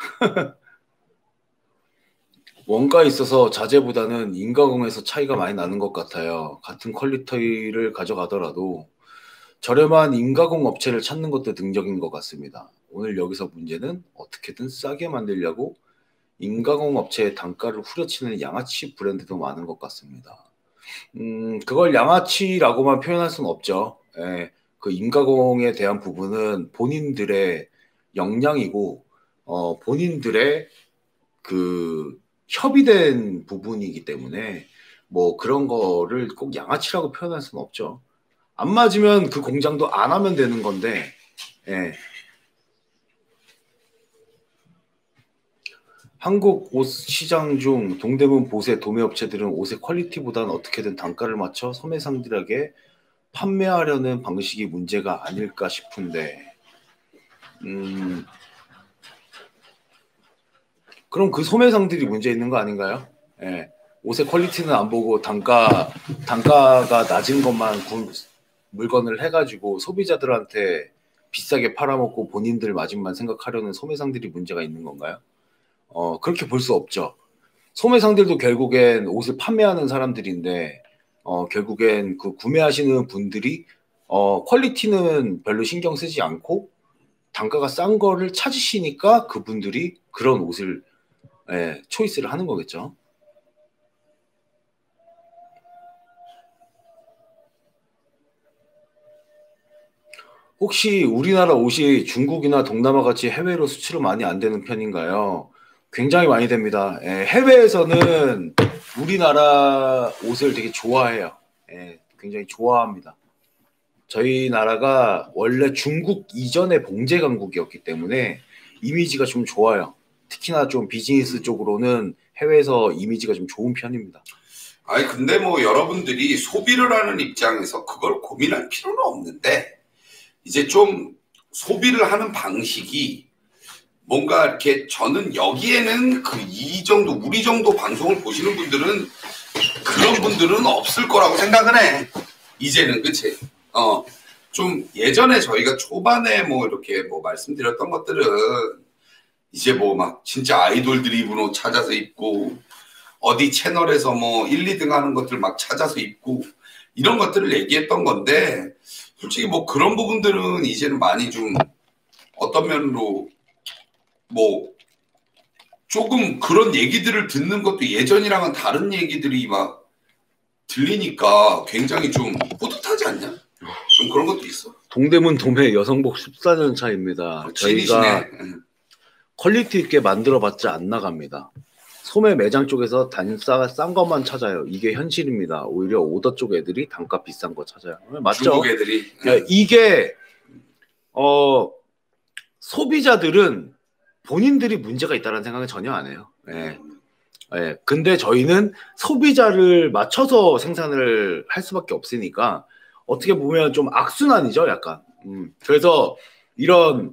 원가에 있어서 자재보다는 인가공에서 차이가 많이 나는 것 같아요. 같은 퀄리티를 가져가더라도 저렴한 인가공 업체를 찾는 것도 능력인 것 같습니다. 오늘 여기서 문제는 어떻게든 싸게 만들려고 인가공 업체의 단가를 후려치는 양아치 브랜드도 많은 것 같습니다. 음, 그걸 양아치라고만 표현할 수는 없죠. 예, 그 인가공에 대한 부분은 본인들의 역량이고 어, 본인들의 그 협의된 부분이기 때문에 뭐 그런 거를 꼭 양아치라고 표현할 수는 없죠. 안 맞으면 그 공장도 안 하면 되는 건데, 예. 한국 옷 시장 중 동대문 보세 도매업체들은 옷의 퀄리티보다는 어떻게든 단가를 맞춰 소매상들에게 판매하려는 방식이 문제가 아닐까 싶은데, 음, 그럼 그 소매상들이 문제 있는 거 아닌가요? 예. 옷의 퀄리티는 안 보고 단가, 단가가 낮은 것만 구, 물건을 해가지고 소비자들한테 비싸게 팔아먹고 본인들 마진만 생각하려는 소매상들이 문제가 있는 건가요? 어, 그렇게 볼 수 없죠. 소매상들도 결국엔 옷을 판매하는 사람들인데, 어, 결국엔 그 구매하시는 분들이, 어, 퀄리티는 별로 신경 쓰지 않고, 단가가 싼 거를 찾으시니까 그분들이 그런 옷을, 예, 초이스를 하는 거겠죠. 혹시 우리나라 옷이 중국이나 동남아 같이 해외로 수출을 많이 안 되는 편인가요? 굉장히 많이 됩니다. 예, 해외에서는 우리나라 옷을 되게 좋아해요. 예, 굉장히 좋아합니다. 저희 나라가 원래 중국 이전의 봉제 강국이었기 때문에 이미지가 좀 좋아요. 특히나 좀 비즈니스 쪽으로는 해외에서 이미지가 좀 좋은 편입니다. 아니 근데 뭐 여러분들이 소비를 하는 입장에서 그걸 고민할 필요는 없는데 이제 좀 소비를 하는 방식이 뭔가 이렇게 저는 여기에는 그 이 정도 우리 정도 방송을 보시는 분들은 그런 분들은 없을 거라고 생각은 해. 이제는 그치? 어, 좀 예전에 저희가 초반에 뭐 이렇게 뭐 말씀드렸던 것들은 이제 뭐 막 진짜 아이돌들이 입은 옷 찾아서 입고 어디 채널에서 뭐 일, 이 등 하는 것들 막 찾아서 입고 이런 것들을 얘기했던 건데 솔직히 뭐 그런 부분들은 이제는 많이 좀 어떤 면으로 뭐 조금 그런 얘기들을 듣는 것도 예전이랑은 다른 얘기들이 막 들리니까 굉장히 좀 뿌듯하지 않냐? 좀 그런 것도 있어. 동대문 도매 여성복 십사 년 차입니다. 저희가 퀄리티 있게 만들어봤자 안 나갑니다. 소매 매장 쪽에서 단가 싼 것만 찾아요. 이게 현실입니다. 오히려 오더 쪽 애들이 단가 비싼 거 찾아요. 맞죠? 중국 애들이. 네, 이게 어 소비자들은 본인들이 문제가 있다는 생각은 전혀 안 해요. 예. 예. 근데 저희는 소비자를 맞춰서 생산을 할 수밖에 없으니까 어떻게 보면 좀 악순환이죠, 약간. 음. 그래서 이런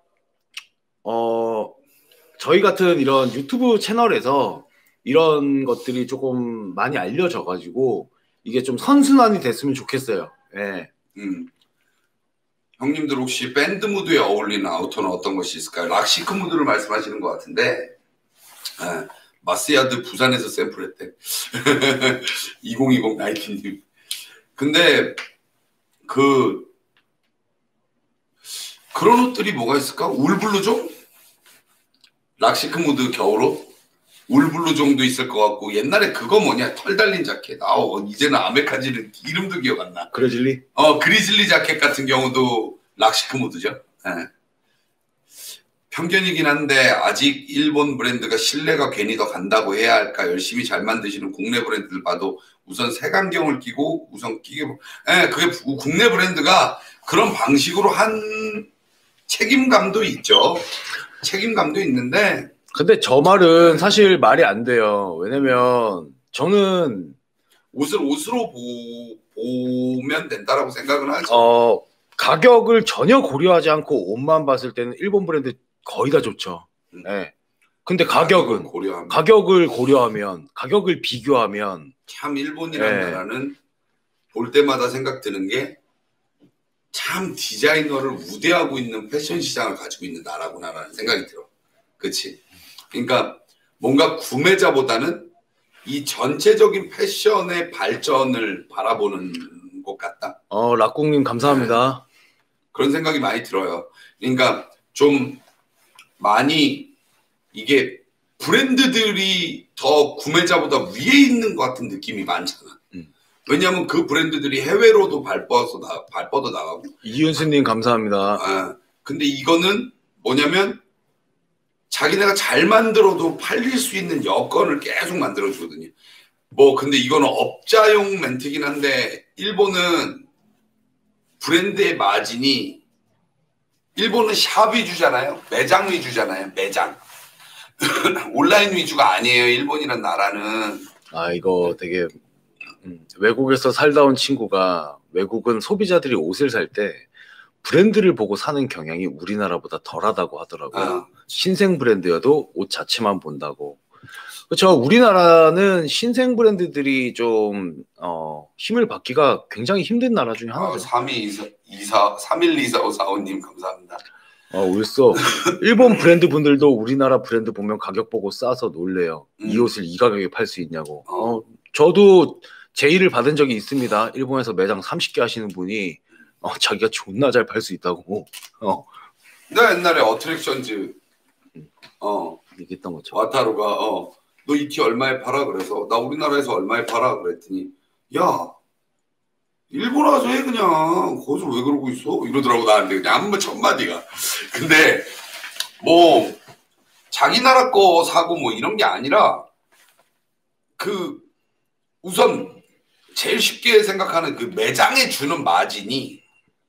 어 저희 같은 이런 유튜브 채널에서 이런 것들이 조금 많이 알려져 가지고 이게 좀 선순환이 됐으면 좋겠어요. 예. 음. 형님들 혹시 밴드 무드에 어울리는 아우터는 어떤 것이 있을까요? 락시크 무드를 말씀하시는 것 같은데 아, 마스야드 부산에서 샘플했대. 이천이십 나이키님. 근데 그 그런 옷들이 뭐가 있을까? 울블루종? 락시크 무드 겨울옷? 울블루종도 있을 것 같고 옛날에 그거 뭐냐 털 달린 자켓. 아우 이제는 아메카지는 이름도 기억 안 나. 그리즐리? 어 그리즐리 자켓 같은 경우도 락시크 무드죠. 네. 편견이긴 한데 아직 일본 브랜드가 신뢰가 괜히 더 간다고 해야 할까? 열심히 잘 만드시는 국내 브랜드들 봐도 우선 색안경을 끼고 우선 끼게 네, 그게 국내 브랜드가 그런 방식으로 한 책임감도 있죠. 책임감도 있는데 근데 저 말은 사실 말이 안 돼요. 왜냐면 저는 옷을 옷으로 보, 보면 된다라고 생각은 하죠. 어, 가격을 전혀 고려하지 않고 옷만 봤을 때는 일본 브랜드 거의 다 좋죠. 네. 근데 가격은 고려하면. 가격을 고려하면 가격을 비교하면 참 일본이라는 네. 나라는 볼 때마다 생각 드는 게 참 디자이너를 우대하고 있는 패션 시장을 가지고 있는 나라구나라는 생각이 들어. 그렇지? 그러니까 뭔가 구매자보다는 이 전체적인 패션의 발전을 바라보는 것 같다. 어, 락국님 감사합니다. 네. 그런 생각이 많이 들어요. 그러니까 좀 많이 이게 브랜드들이 더 구매자보다 위에 있는 것 같은 느낌이 많잖아. 음. 왜냐하면 그 브랜드들이 해외로도 발뻗어서 나, 발뻗어 나가고. 이윤수님 감사합니다. 아, 근데 이거는 뭐냐면 자기네가 잘 만들어도 팔릴 수 있는 여건을 계속 만들어주거든요. 뭐 근데 이거는 업자용 멘트긴 한데 일본은 브랜드의 마진이 일본은 샵 위주잖아요. 매장 위주잖아요. 매장. 온라인 위주가 아니에요. 일본이란 나라는. 아 이거 되게 음, 외국에서 살다 온 친구가 외국은 소비자들이 옷을 살 때 브랜드를 보고 사는 경향이 우리나라보다 덜하다고 하더라고요. 어. 신생 브랜드여도 옷 자체만 본다고. 그렇죠. 우리나라는 신생 브랜드들이 좀 어, 힘을 받기가 굉장히 힘든 나라 중에 하나죠. 어, 삼이이사 삼일이사오사오님 감사합니다. 어, 울써. 일본 브랜드 분들도 우리나라 브랜드 보면 가격 보고 싸서 놀래요. 음. 이 옷을 이 가격에 팔 수 있냐고. 어. 어, 저도 제의를 받은 적이 있습니다. 일본에서 매장 삼십 개 하시는 분이 어, 자기가 존나 잘 팔 수 있다고. 어. 나 옛날에 어트랙션즈 어 얘기했던 거죠. 와타루가 어, 너 이 티 얼마에 팔아? 그래서 나 우리나라에서 얼마에 팔아? 그랬더니 야 일본 와서 해 그냥 거기서 왜 그러고 있어? 이러더라고 나한테 그냥 한번 첫마디가. 근데 뭐 자기 나라 거 사고 뭐 이런 게 아니라 그 우선 제일 쉽게 생각하는 그 매장에 주는 마진이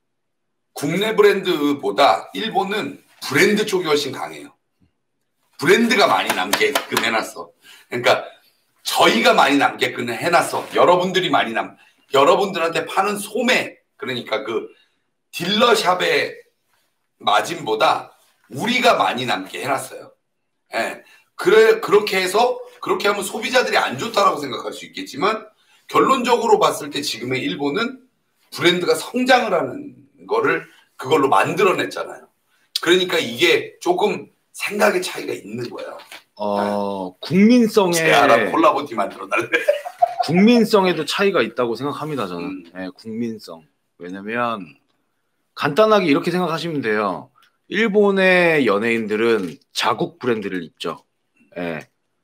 국내 브랜드보다 일본은 브랜드 쪽이 훨씬 강해요. 브랜드가 많이 남게끔 해놨어. 그러니까 저희가 많이 남게끔 해놨어. 여러분들이 많이 남 여러분들한테 파는 소매, 그러니까 그 딜러샵의 마진보다 우리가 많이 남게 해놨어요. 예. 그래, 그렇게 해서, 그렇게 하면 소비자들이 안 좋다라고 생각할 수 있겠지만, 결론적으로 봤을 때 지금의 일본은 브랜드가 성장을 하는 거를 그걸로 만들어냈잖아요. 그러니까 이게 조금 생각의 차이가 있는 거예요. 어, 네. 국민성에. 제아라 콜라보티 만들어달래. 국민성에도 차이가 있다고 생각합니다, 저는. 음. 네, 국민성. 왜냐면, 간단하게 이렇게 생각하시면 돼요. 일본의 연예인들은 자국 브랜드를 입죠. 네.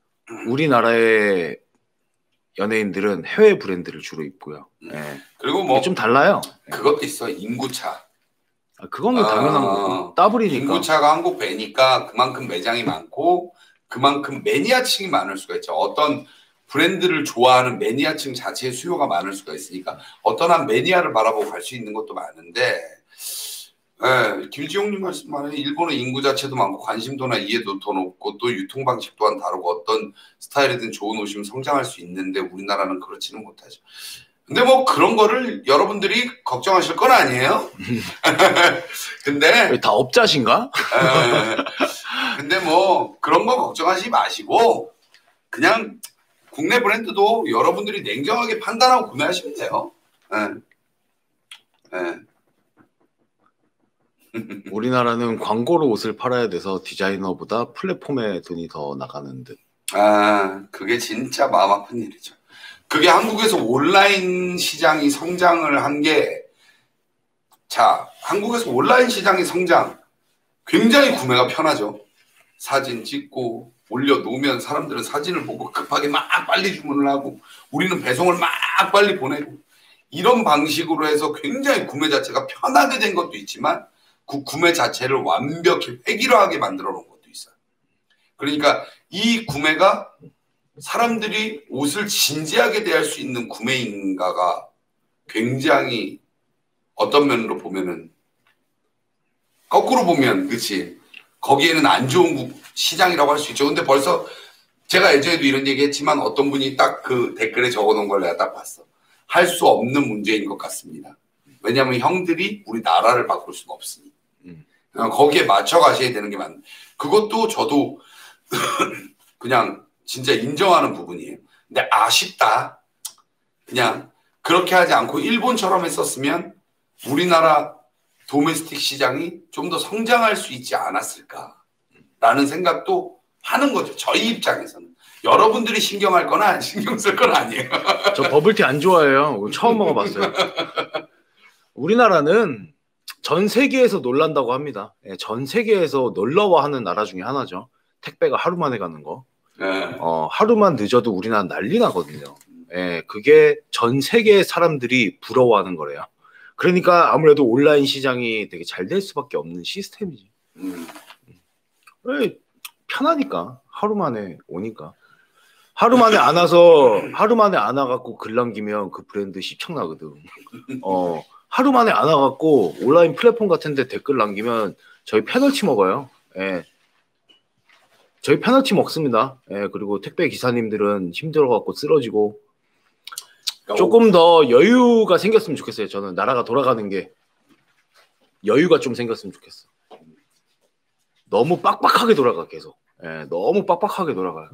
우리나라의 연예인들은 해외 브랜드를 주로 입고요. 네. 그리고 뭐. 좀 달라요. 그것도 있어, 인구차. 아, 그건 뭐 당연한 아, 거고. 더블이니까. 인구차가 한국 배니까 그만큼 매장이 많고, 그만큼 매니아층이 많을 수가 있죠. 어떤 브랜드를 좋아하는 매니아층 자체의 수요가 많을 수가 있으니까 어떤 한 매니아를 바라보고 갈 수 있는 것도 많은데 예, 김지용님 말씀만은 일본의 인구 자체도 많고 관심도나 이해도 더 높고 또 유통 방식 또한 다르고 어떤 스타일이든 좋은 옷이면 성장할 수 있는데 우리나라는 그렇지는 못하죠. 근데 뭐 그런 거를 여러분들이 걱정하실 건 아니에요. 근데 다 업자신가? 예, 근데 뭐 그런 거 걱정하지 마시고 그냥 국내 브랜드도 여러분들이 냉정하게 판단하고 구매하시면 돼요. 네. 네. 우리나라는 광고로 옷을 팔아야 돼서 디자이너보다 플랫폼에 돈이 더 나가는 듯. 아, 그게 진짜 마음 아픈 일이죠. 그게 한국에서 온라인 시장이 성장을 한 게, 자, 한국에서 온라인 시장이 성장, 굉장히 구매가 편하죠. 사진 찍고, 올려놓으면 사람들은 사진을 보고 급하게 막 빨리 주문을 하고 우리는 배송을 막 빨리 보내고 이런 방식으로 해서 굉장히 구매 자체가 편하게 된 것도 있지만 그 구매 자체를 완벽히 획일화하게 만들어 놓은 것도 있어요. 그러니까 이 구매가 사람들이 옷을 진지하게 대할 수 있는 구매인가가 굉장히 어떤 면으로 보면은 거꾸로 보면 그치 거기에는 안 좋은 시장이라고 할 수 있죠. 근데 벌써 제가 예전에도 이런 얘기 했지만 어떤 분이 딱 그 댓글에 적어놓은 걸 내가 딱 봤어. 할 수 없는 문제인 것 같습니다. 왜냐하면 형들이 우리 나라를 바꿀 수는 없으니. 음. 거기에 맞춰 가셔야 되는 게 맞는. 그것도 저도 그냥 진짜 인정하는 부분이에요. 근데 아쉽다. 그냥 그렇게 하지 않고 일본처럼 했었으면 우리나라 도메스틱 시장이 좀 더 성장할 수 있지 않았을까라는 생각도 하는 거죠. 저희 입장에서는. 여러분들이 신경할 거나 신경 쓸 건 아니에요. 저 버블티 안 좋아해요. 처음 먹어봤어요. 우리나라는 전 세계에서 놀란다고 합니다. 예, 전 세계에서 놀라워하는 나라 중에 하나죠. 택배가 하루 만에 가는 거. 네. 어, 하루만 늦어도 우리나라 난리 나거든요. 예, 그게 전 세계 사람들이 부러워하는 거래요. 그러니까 아무래도 온라인 시장이 되게 잘 될 수밖에 없는 시스템이지. 음. 왜 편하니까 하루 만에 오니까. 하루 만에 안 와서 하루 만에 안 와갖고 글 남기면 그 브랜드 시청나거든. 어, 하루 만에 안 와갖고 온라인 플랫폼 같은데 댓글 남기면 저희 페널티 먹어요. 예. 저희 페널티 먹습니다. 예, 그리고 택배 기사님들은 힘들어갖고 쓰러지고 조금 더 여유가 생겼으면 좋겠어요. 저는 나라가 돌아가는 게 여유가 좀 생겼으면 좋겠어. 너무 빡빡하게 돌아가 계속. 예, 너무 빡빡하게 돌아가요.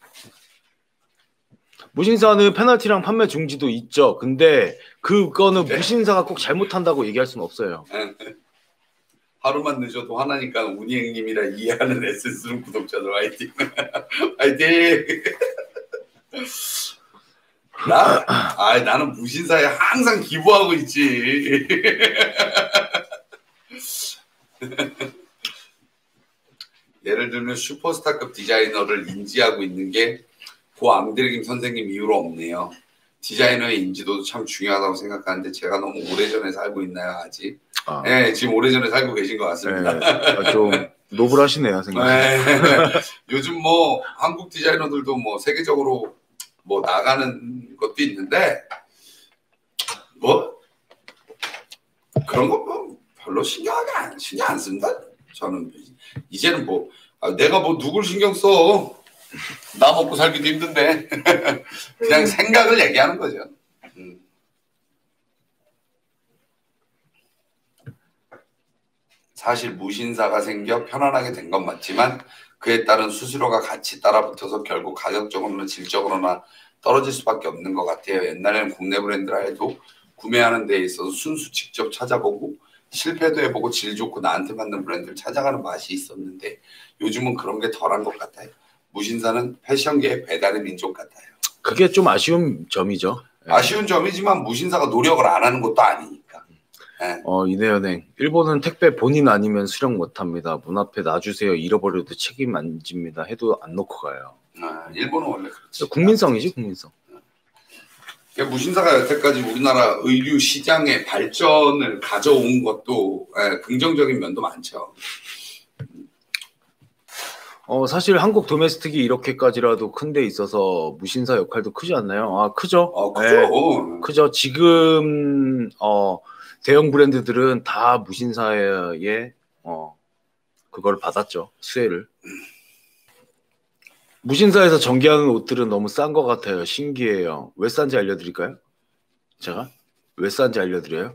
무신사는 페널티랑 판매 중지도 있죠. 근데 그거는 네. 무신사가 꼭 잘못한다고 얘기할 수는 없어요. 하루만 늦어도 화나니까 운이 형님이라 이해하는 에센스룸 구독자들 화이팅. 화이팅. 나, 아, 나는 무신사에 항상 기부하고 있지. 예를 들면 슈퍼스타급 디자이너를 인지하고 있는 게 고 앙드레김 선생님 이후로 없네요. 디자이너의 인지도도 참 중요하다고 생각하는데 제가 너무 오래전에 살고 있나요 아직? 아. 네, 지금 오래전에 살고 계신 것 같습니다. 네, 좀 노블하시네요 생각. 네. 요즘 뭐 한국 디자이너들도 뭐 세계적으로 뭐 나가는 것도 있는데 뭐 그런 거 뭐 별로 신경하게 안 신경 안 씁니다. 저는 이제는 뭐 아, 내가 뭐 누굴 신경 써? 나 먹고 살기도 힘든데 그냥 생각을 얘기하는 거죠. 음. 사실 무신사가 생겨 편안하게 된 건 맞지만 그에 따른 수수료가 같이 따라붙어서 결국 가격적으로나 질적으로나 떨어질 수밖에 없는 것 같아요. 옛날에는 국내 브랜드라 해도 구매하는 데 있어서 순수 직접 찾아보고 실패도 해보고 질 좋고 나한테 맞는 브랜드를 찾아가는 맛이 있었는데 요즘은 그런 게 덜한 것 같아요. 무신사는 패션계의 배달의 민족 같아요. 그게 좀 아쉬운 점이죠. 아쉬운 점이지만 무신사가 노력을 안 하는 것도 아니니까. 네. 어, 이내연행. 일본은 택배 본인 아니면 수령 못합니다. 문 앞에 놔주세요. 잃어버려도 책임 안 집니다. 해도 안 놓고 가요. 아, 일본은 원래 그렇지. 국민성이지 국민성. 그러니까 무신사가 여태까지 우리나라 의류 시장의 발전을 가져온 것도 예, 긍정적인 면도 많죠. 어, 사실 한국 도메스틱이 이렇게까지라도 큰 데 있어서 무신사 역할도 크지 않나요? 아, 크죠. 어, 크죠. 네, 크죠. 지금 어, 대형 브랜드들은 다 무신사의 어, 그걸 받았죠. 수혜를. 무신사에서 전개하는 옷들은 너무 싼 것 같아요. 신기해요. 왜 싼지 알려드릴까요? 제가? 왜 싼지 알려드려요?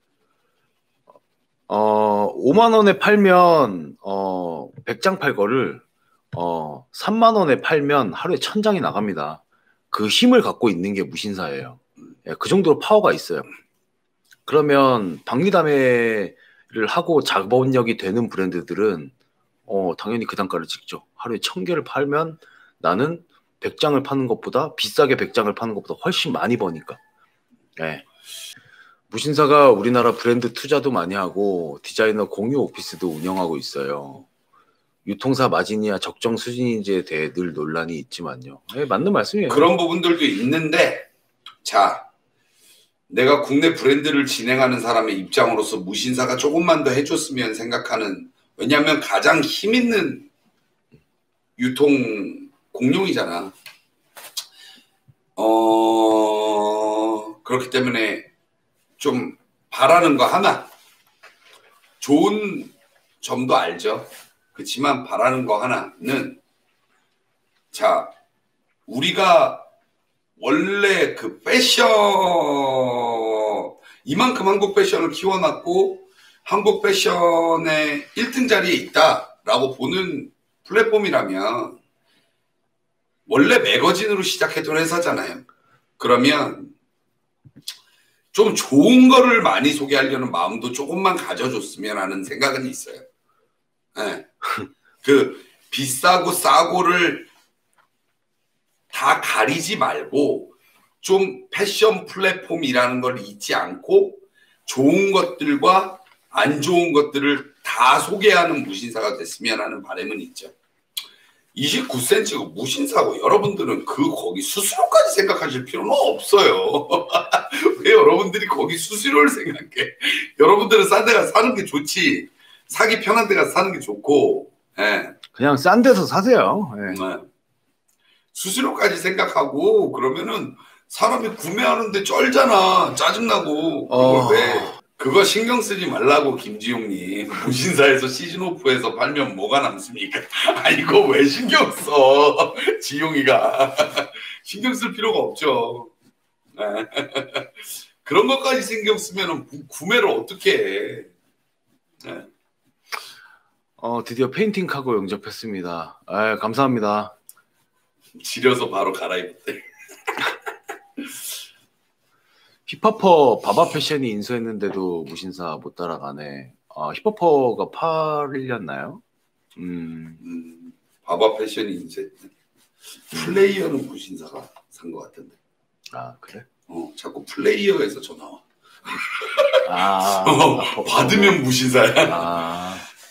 어, 오만 원에 팔면 어, 백 장 팔 거를 어, 삼만 원에 팔면 하루에 천 장이 나갑니다. 그 힘을 갖고 있는 게 무신사예요. 예, 그 정도로 파워가 있어요. 그러면 박리담회를 하고 자본력이 되는 브랜드들은 어, 당연히 그 단가를 찍죠. 하루에 천 개를 팔면 나는 백 장을 파는 것보다 비싸게 백 장을 파는 것보다 훨씬 많이 버니까. 예. 무신사가 우리나라 브랜드 투자도 많이 하고 디자이너 공유 오피스도 운영하고 있어요. 유통사 마진이야 적정 수준인지에 대해 늘 논란이 있지만요. 네, 맞는 말씀이에요. 그런 부분들도 있는데 자 내가 국내 브랜드를 진행하는 사람의 입장으로서 무신사가 조금만 더 해줬으면 생각하는 왜냐하면 가장 힘있는 유통 공룡이잖아. 어 그렇기 때문에 좀 바라는 거 하나 좋은 점도 알죠. 그렇지만 바라는 거 하나는 자 우리가 원래 그 패션 이만큼 한국 패션을 키워놨고 한국 패션의 일 등 자리에 있다라고 보는 플랫폼이라면 원래 매거진으로 시작했던 회사잖아요. 그러면 좀 좋은 거를 많이 소개하려는 마음도 조금만 가져줬으면 하는 생각은 있어요. 네. 그 비싸고 싸고를 다 가리지 말고 좀 패션 플랫폼이라는 걸 잊지 않고 좋은 것들과 안 좋은 것들을 다 소개하는 무신사가 됐으면 하는 바람은 있죠. 이십구 센티미터고 무신사고 여러분들은 그 거기 수수료까지 생각하실 필요는 없어요. 왜 여러분들이 거기 수수료를 생각해? 여러분들은 싼 데 가서 사는 게 좋지. 사기 편한 데 가서 사는 게 좋고. 예. 그냥 싼 데서 사세요. 예. 네. 수수료까지 생각하고 그러면은 사람이 구매하는데 쩔잖아. 짜증나고. 그걸 어... 왜 그거 신경 쓰지 말라고 김지용님. 무신사에서 시즌오프에서 팔면 뭐가 남습니까? 아 이거 왜 신경 써? 지용이가. 신경 쓸 필요가 없죠. 네. 그런 것까지 신경 쓰면 구매를 어떻게 해. 네. 어, 드디어 페인팅 카고 영접했습니다. 아, 감사합니다. 지려서 바로 갈아입대. 힙합퍼 바바 패션이 인수했는데도 무신사 못 따라가네. 아, 힙합퍼가 팔렸나요? 음. 음, 바바 패션이 인수했대. 플레이어는 무신사가 산 것 같은데. 아, 그래? 어, 자꾸 플레이어에서 전화 와. 아, 어, 받으면 무신사야. 아.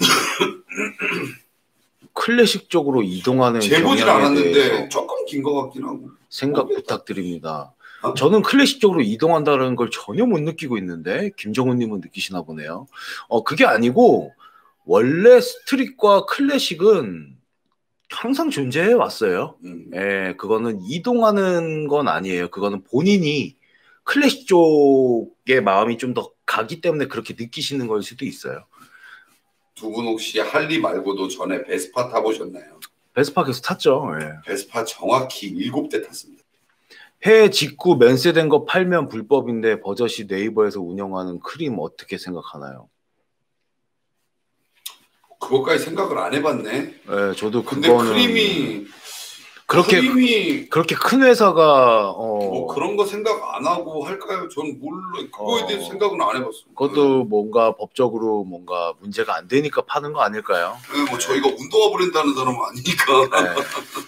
클래식 쪽으로 이동하는 재보질 않았는데 조금 긴 것 같긴 하고. 생각 모르겠다. 부탁드립니다. 어? 저는 클래식 쪽으로 이동한다는 걸 전혀 못 느끼고 있는데 김정훈님은 느끼시나 보네요. 어 그게 아니고 원래 스트릿과 클래식은 항상 존재해 왔어요. 음. 예, 그거는 이동하는 건 아니에요. 그거는 본인이 클래식 쪽의 마음이 좀 더 가기 때문에 그렇게 느끼시는 걸 수도 있어요. 두 분 혹시 할리 말고도 전에 베스파 타보셨나요? 베스파 계속 탔죠. 예. 베스파 정확히 일곱 대 탔습니다. 해외 직구 맨세된 거 팔면 불법인데 버젓이 네이버에서 운영하는 크림 어떻게 생각하나요? 그것까지 생각을 안 해봤네. 네, 저도 근데 그거는 크림이 그렇게 크림이 그렇게 큰 회사가 어 뭐 그런 거 생각 안 하고 할까요? 전 몰라. 그거에 어, 대해서 생각은 안 해봤어요. 그것도 뭔가 법적으로 뭔가 문제가 안 되니까 파는 거 아닐까요? 네, 뭐 네. 저희가 운동화 브랜드 하는 사람은 아니니까. 네.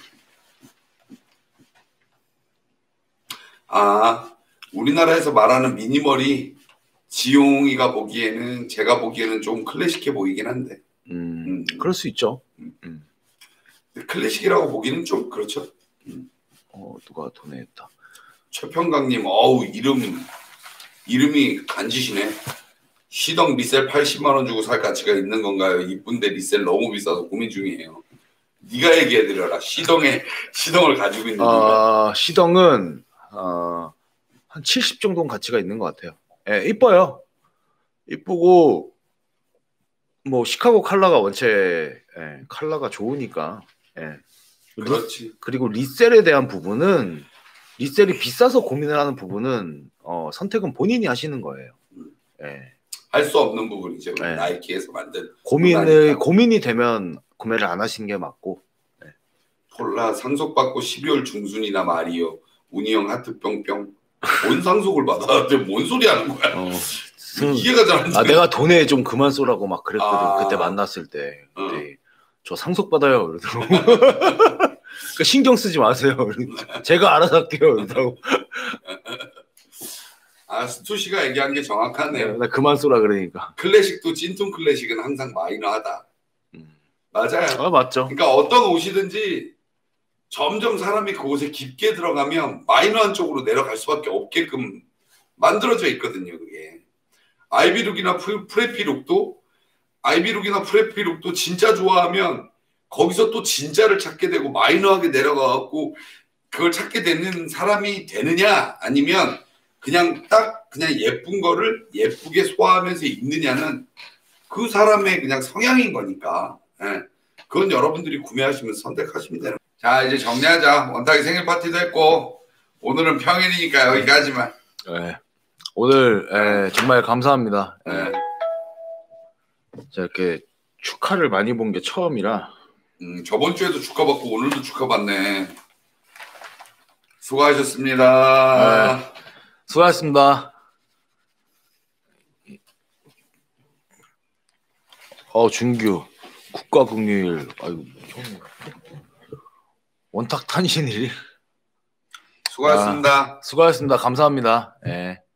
아, 우리나라에서 말하는 미니멀이 지용이가 보기에는 제가 보기에는 좀 클래식해 보이긴 한데. 음, 음. 그럴 수 있죠. 음. 음. 클래식이라고 보기는 좀 그렇죠. 음. 어, 누가 도네했다. 최평강님, 어우 이름 이름이 간지시네. 시동 리셀 팔십만 원 주고 살 가치가 있는 건가요? 이쁜데 리셀 너무 비싸서 고민 중이에요. 네가 얘기해드려라. 시동에 시동을 가지고 있는 아, 시동은 어, 한 칠십 정도는 가치가 있는 것 같아요. 예, 이뻐요. 이쁘고 뭐 시카고 컬러가 원체 예, 컬러가 좋으니까. 예. 그렇지. 그리고 리셀에 대한 부분은 리셀이 비싸서 고민을 하는 부분은 어, 선택은 본인이 하시는 거예요. 음. 예. 할 수 없는 부분이죠. 예. 나이키에서 만든 고민을 나니까. 고민이 되면 구매를 안 하시는 게 맞고. 예. 폴라 상속받고 십이월 중순이나 말이요. 운이형 하트 뿅뿅. 뭔 상속을 받아? 뭔 소리 하는 거야? 어, 이해가 잘 안 돼. 아, 내가 돈에 좀 그만 쏘라고 막 그랬거든. 아. 그때 만났을 때. 어. 그때 저 상속 받아요. 그러더라고. 그러니까 신경 쓰지 마세요. 제가 알아서 할게요. 그러더라고. 아, 스투시가 얘기한 게 정확하네요. 나 그만 쏘라 그러니까. 클래식도 찐통 클래식은 항상 마이너하다. 음. 맞아요. 아, 맞죠. 그러니까 어떤 옷이든지 점점 사람이 그 옷에 깊게 들어가면 마이너한 쪽으로 내려갈 수밖에 없게끔 만들어져 있거든요. 그게 아이비룩이나 프레피룩도 아이비룩이나 프레피룩도 진짜 좋아하면 거기서 또 진짜를 찾게 되고 마이너하게 내려가갖고 그걸 찾게 되는 사람이 되느냐 아니면 그냥 딱 그냥 예쁜 거를 예쁘게 소화하면서 입느냐는 그 사람의 그냥 성향인 거니까. 예. 그건 여러분들이 구매하시면서 선택하시면 되는 거예요. 자, 이제 정리하자. 원탁이 생일 파티도 했고 오늘은 평일이니까 여기까지만. 네. 오늘 에, 정말 감사합니다. 에. 네. 제가 이렇게 축하를 많이 본 게 처음이라. 음, 저번 주에도 축하받고 오늘도 축하받네. 수고하셨습니다. 네. 수고하셨습니다. 어, 준규 국가국률 아이고 형 원탁 탄신일이 수고하셨습니다. 아, 수고하셨습니다. 감사합니다. 예.